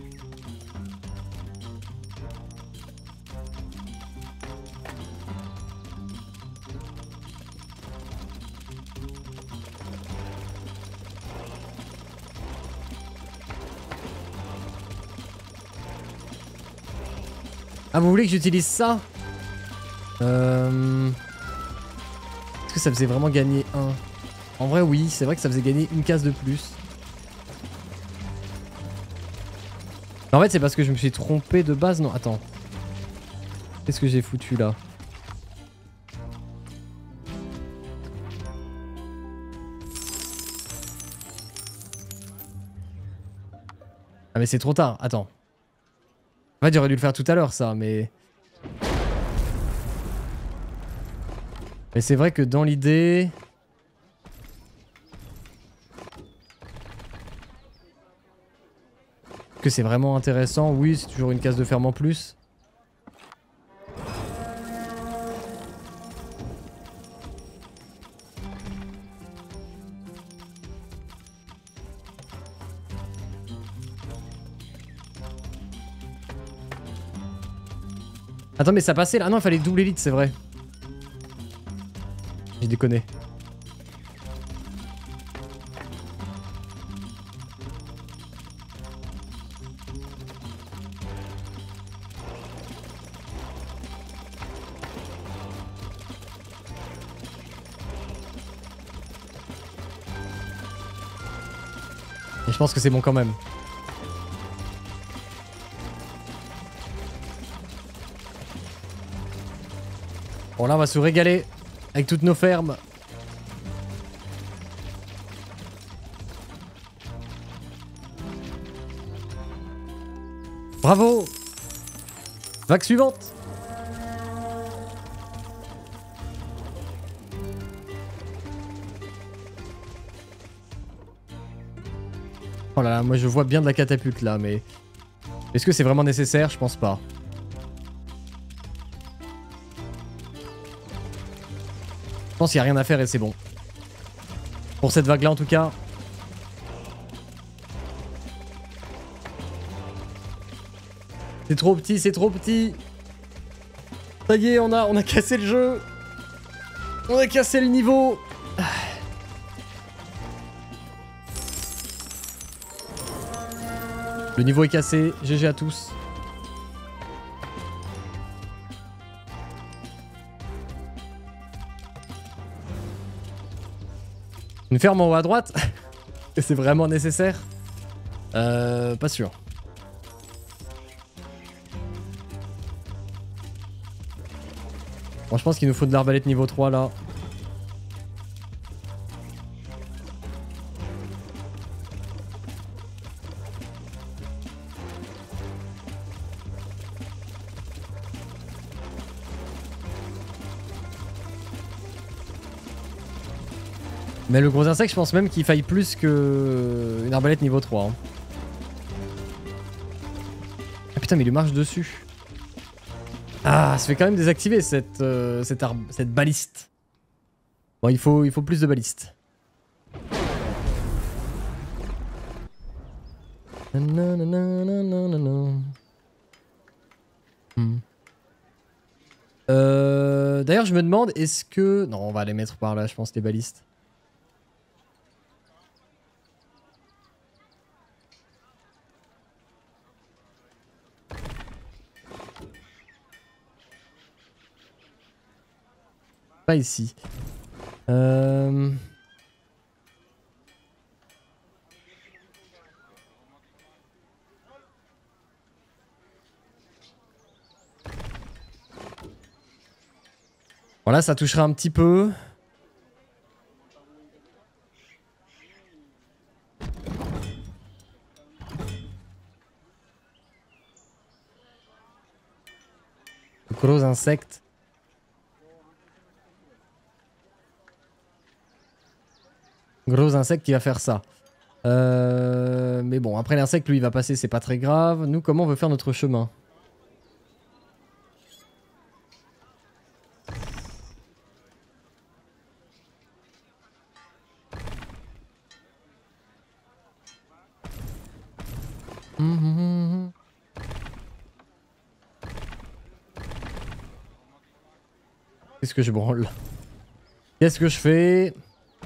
Ah vous voulez que j'utilise ça? Est-ce que ça faisait vraiment gagner 1? En vrai oui, c'est vrai que ça faisait gagner une case de plus. En fait c'est parce que je me suis trompé de base, non attends. Qu'est-ce que j'ai foutu là? Ah mais c'est trop tard, attends. En fait, j'aurais dû le faire tout à l'heure, ça, mais... Mais c'est vrai que dans l'idée... Que c'est vraiment intéressant. Oui, c'est toujours une case de ferme en plus. Attends, mais ça passait là. Ah non, il fallait double élite, c'est vrai. J'ai déconné. Et je pense que c'est bon quand même. Bon là on va se régaler avec toutes nos fermes. Bravo. Vague suivante. Oh là là, moi je vois bien de la catapulte là, mais... Est-ce que c'est vraiment nécessaire? Je pense pas. Je pense qu'il n'y a rien à faire et c'est bon. Pour cette vague là en tout cas. C'est trop petit, c'est trop petit. Ça y est, on a cassé le jeu. On a cassé le niveau. Le niveau est cassé, GG à tous. Une ferme en haut à droite. C'est vraiment nécessaire? Pas sûr. Bon, je pense qu'il nous faut de l'arbalète niveau 3 là. Mais le gros insecte, je pense même qu'il faille plus que une arbalète niveau 3. Hein. Ah putain, mais il lui marche dessus. Ah, ça fait quand même désactiver cette baliste. Bon, il faut plus de balistes. D'ailleurs, je me demande, est-ce que... Non, on va les mettre par là, je pense, les balistes. Pas ici. Voilà, ça touchera un petit peu. Gros insectes. Gros insecte qui va faire ça. Mais bon, après l'insecte, lui, il va passer, c'est pas très grave. Nous, comment on veut faire notre chemin? Qu'est-ce que je branle? Qu'est-ce que je fais?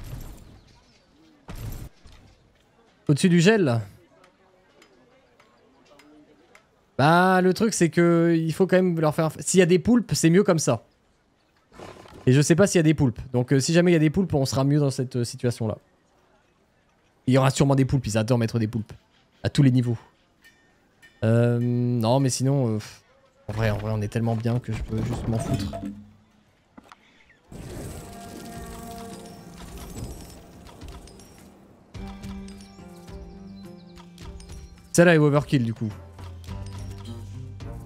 Au-dessus du gel? Bah, le truc, c'est que il faut quand même leur faire... S'il y a des poulpes, c'est mieux comme ça. Et je sais pas s'il y a des poulpes. Donc, si jamais il y a des poulpes, on sera mieux dans cette situation-là. Il y aura sûrement des poulpes. Ils adorent mettre des poulpes. À tous les niveaux. Non, mais sinon... en vrai, on est tellement bien que je peux juste m'en foutre. Celle-là est overkill du coup.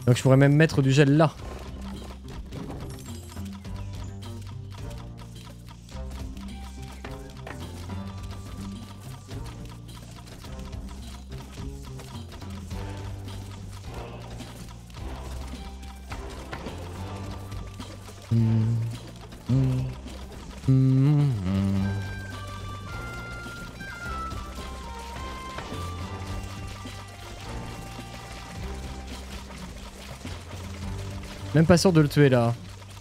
Donc je pourrais même mettre du gel là. Même pas sûr de le tuer là.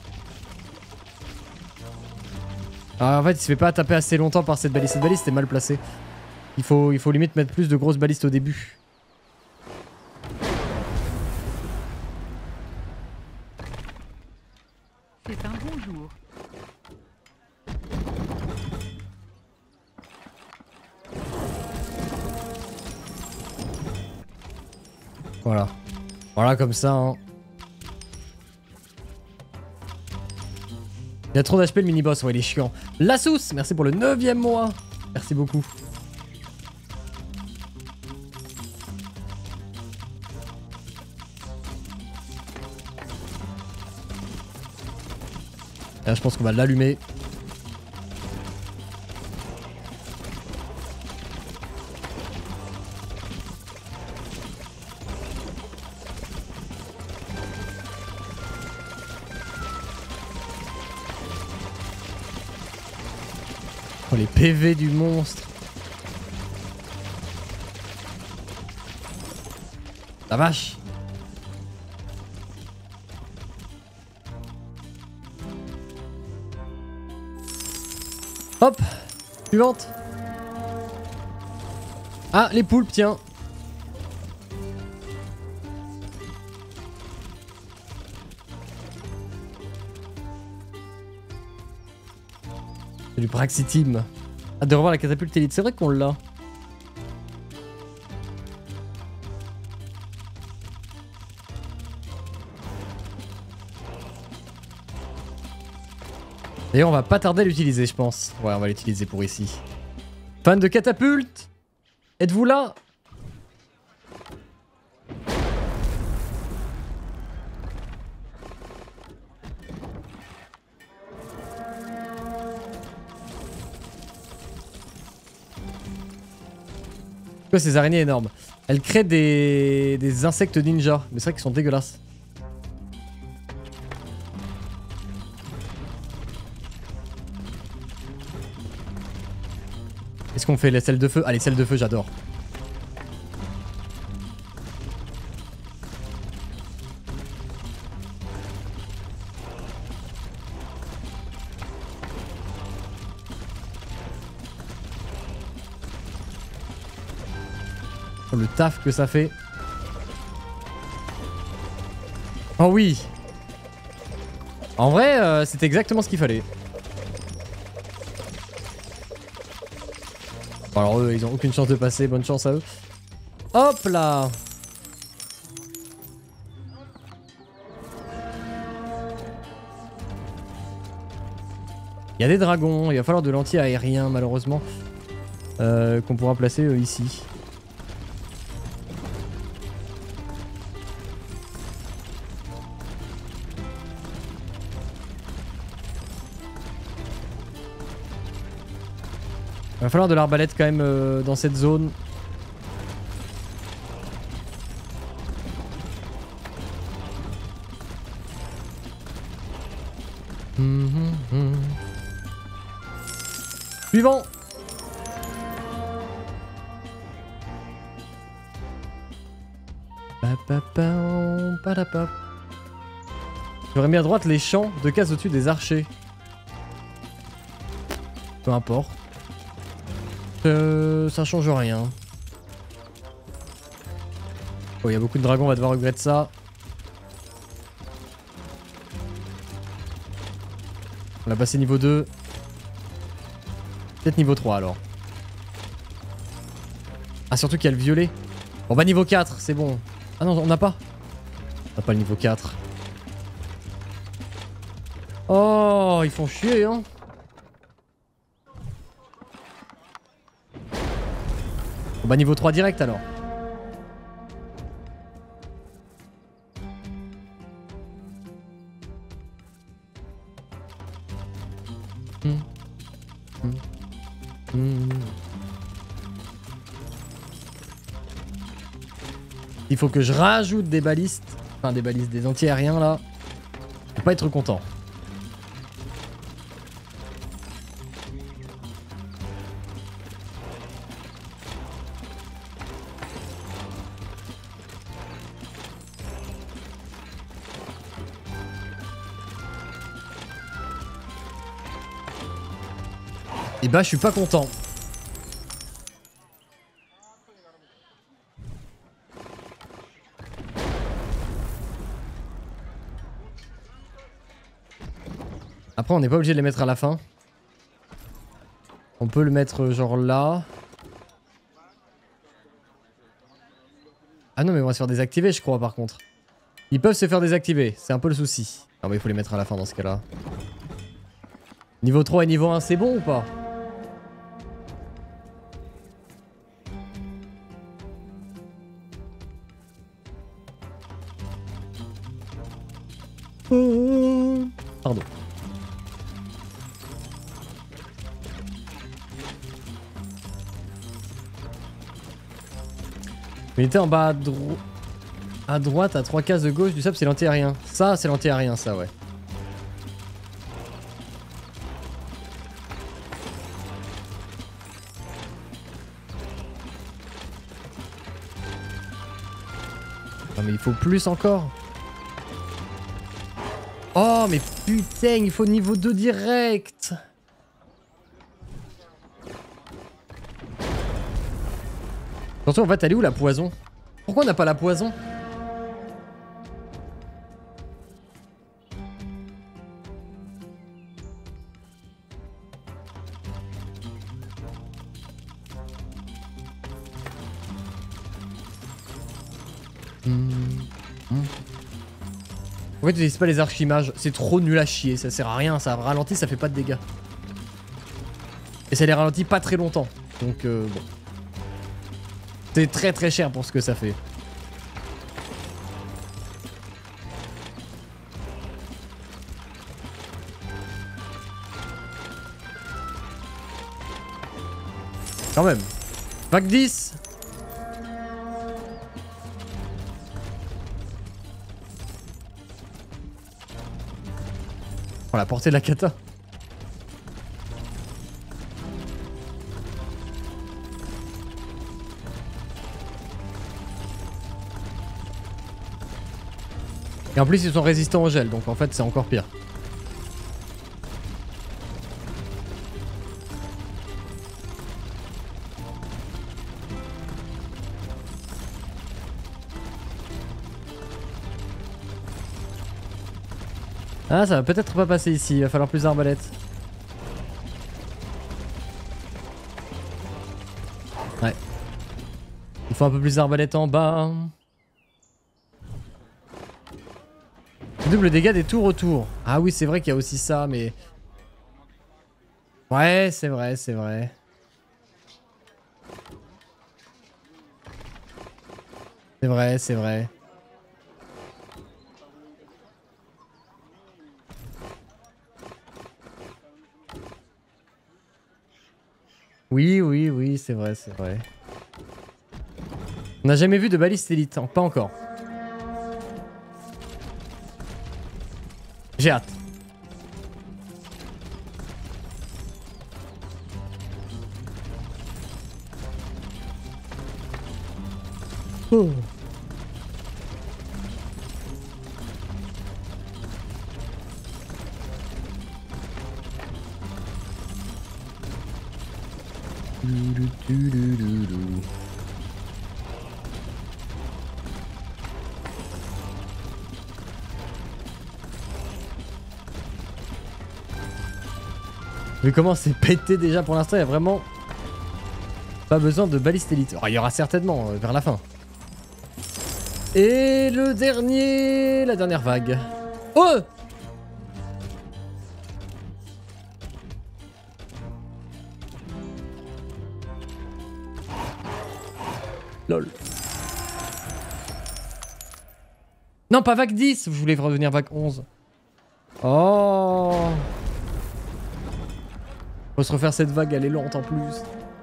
Ah, en fait il se fait pas taper assez longtemps par cette baliste. Cette baliste est mal placée. Il faut limite mettre plus de grosses balistes au début. C'est un bon jour. Voilà. Voilà comme ça hein. Il y a trop d'HP le mini-boss, ouais il est chiant. Lassus, merci pour le 9e mois. Merci beaucoup. Là je pense qu'on va l'allumer. Oh les PV du monstre. La vache. Hop. Suivante. Ah les poulpes tiens. Du Praxiteam. Ah, de revoir la catapulte élite. C'est vrai qu'on l'a. D'ailleurs, on va pas tarder à l'utiliser, je pense. Ouais, on va l'utiliser pour ici. Fan de catapulte, êtes-vous là? Quoi ces araignées énormes? Elles créent des insectes ninja. Mais c'est vrai qu'ils sont dégueulasses. Qu'est-ce qu'on fait? Les selles de feu? Ah les selles de feu j'adore. Oh, le taf que ça fait. Oh oui. En vrai, c'était exactement ce qu'il fallait. Bon, alors eux, ils ont aucune chance de passer. Bonne chance à eux. Hop là. Il y a des dragons. Il va falloir de l'anti-aérien, malheureusement. Qu'on pourra placer ici. Il va falloir de l'arbalète quand même dans cette zone. Suivant. J'aurais mis à droite les champs de cases au-dessus des archers. Peu importe. Ça change rien. Oh, il y a beaucoup de dragons, on va devoir regretter ça. On a passé niveau 2. Peut-être niveau 3 alors. Ah, surtout qu'il y a le violet. Bon bah niveau 4, c'est bon. Ah non, on n'a pas. On n'a pas le niveau 4. Oh, ils font chier, hein. Bon bah niveau 3 direct alors. Il faut que je rajoute des balistes. Enfin des balistes, des anti-aériens là. Faut pas être content. Et bah je suis pas content. Après on n'est pas obligé de les mettre à la fin. On peut le mettre genre là. Ah non mais on va se faire désactiver je crois par contre. Ils peuvent se faire désactiver, c'est un peu le souci. Ah bah il faut les mettre à la fin dans ce cas là. Niveau 3 et niveau 1 c'est bon ou pas? Pardon. Il était en bas à droite, à 3 cases de gauche du sable, c'est l'anti-aérien. Ça, c'est l'anti-aérien, ça, ouais. Non mais il faut plus encore. Oh mais putain, il faut niveau 2 direct. Attention, en fait, elle est où la poison? Pourquoi on n'a pas la poison? En fait, j'utilise pas les archimages, c'est trop nul à chier, ça sert à rien, ça ralentit, ça fait pas de dégâts. Et ça les ralentit pas très longtemps, donc bon. C'est très très cher pour ce que ça fait. Quand même. Vague 10. Oh la portée de la kata. Et en plus ils sont résistants au gel, donc en fait c'est encore pire. Ah ça va peut-être pas passer ici, il va falloir plus d'arbalètes. Ouais. Il faut un peu plus d'arbalètes en bas. Double dégâts des tours autour. Ah oui c'est vrai qu'il y a aussi ça mais... Ouais c'est vrai, c'est vrai. C'est vrai, c'est vrai. Oui, oui, oui, c'est vrai, c'est vrai. On n'a jamais vu de baliste élite, hein, pas encore. J'ai hâte. Oh. Vu comment c'est pété déjà pour l'instant, il y a vraiment pas besoin de baliste élite. Oh, il y aura certainement vers la fin. Et le dernier... la dernière vague. Oh! Lol. Non, pas vague 10, je voulais revenir vague 11. Oh. Faut se refaire cette vague, elle est lente en plus.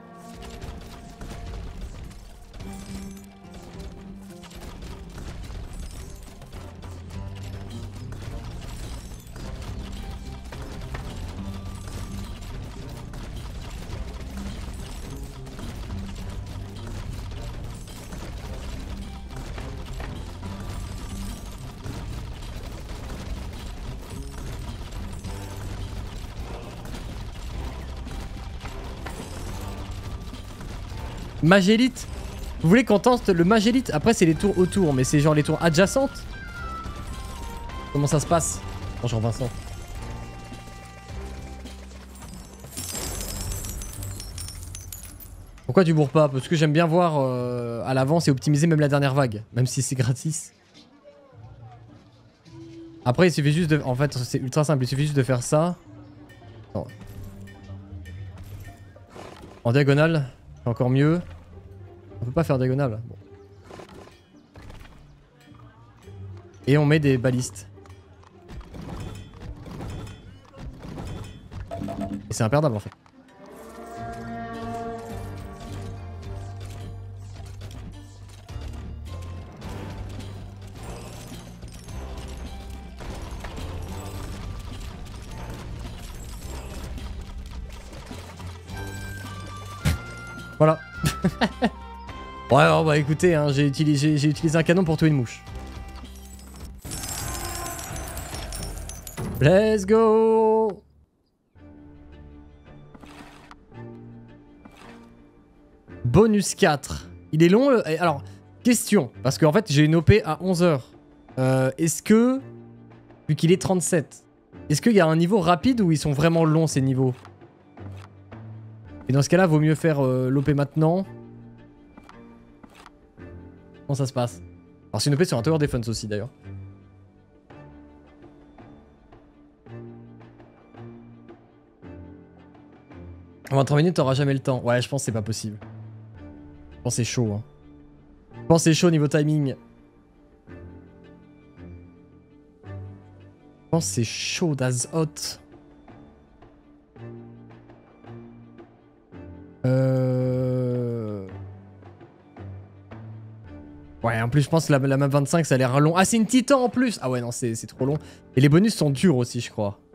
Magélite. Vous voulez qu'on tente le Magélite? Après c'est les tours autour, mais c'est genre les tours adjacentes. Comment ça se passe? Bonjour Vincent. Pourquoi tu bourres pas? Parce que j'aime bien voir à l'avance et optimiser même la dernière vague, même si c'est gratis. Après il suffit juste de... En fait c'est ultra simple, il suffit juste de faire ça. Non. En diagonale, c'est encore mieux. On peut pas faire diagonale. Bon. Et on met des balistes. Et c'est imperdable en fait. Voilà. Ouais, oh, bah écoutez, hein, j'ai utilisé un canon pour tuer une mouche. Let's go. Bonus 4. Il est long. Alors, question. Parce qu'en fait, j'ai une OP à 11h. Est-ce que, vu qu'il est 37, est-ce qu'il y a un niveau rapide ou ils sont vraiment longs ces niveaux? Et dans ce cas-là, vaut mieux faire l'OP maintenant. Comment ça se passe? Alors c'est une OP sur un Tower Defense aussi d'ailleurs. En 23 minutes, t'auras jamais le temps. Ouais, je pense que c'est pas possible. Je pense que c'est chaud. Hein. Je pense que c'est chaud niveau timing. Je pense que c'est chaud as hot. Ouais, en plus, je pense que la map 25, ça a l'air long. Ah, c'est une titan en plus! Ah ouais, non, c'est trop long. Et les bonus sont durs aussi, je crois.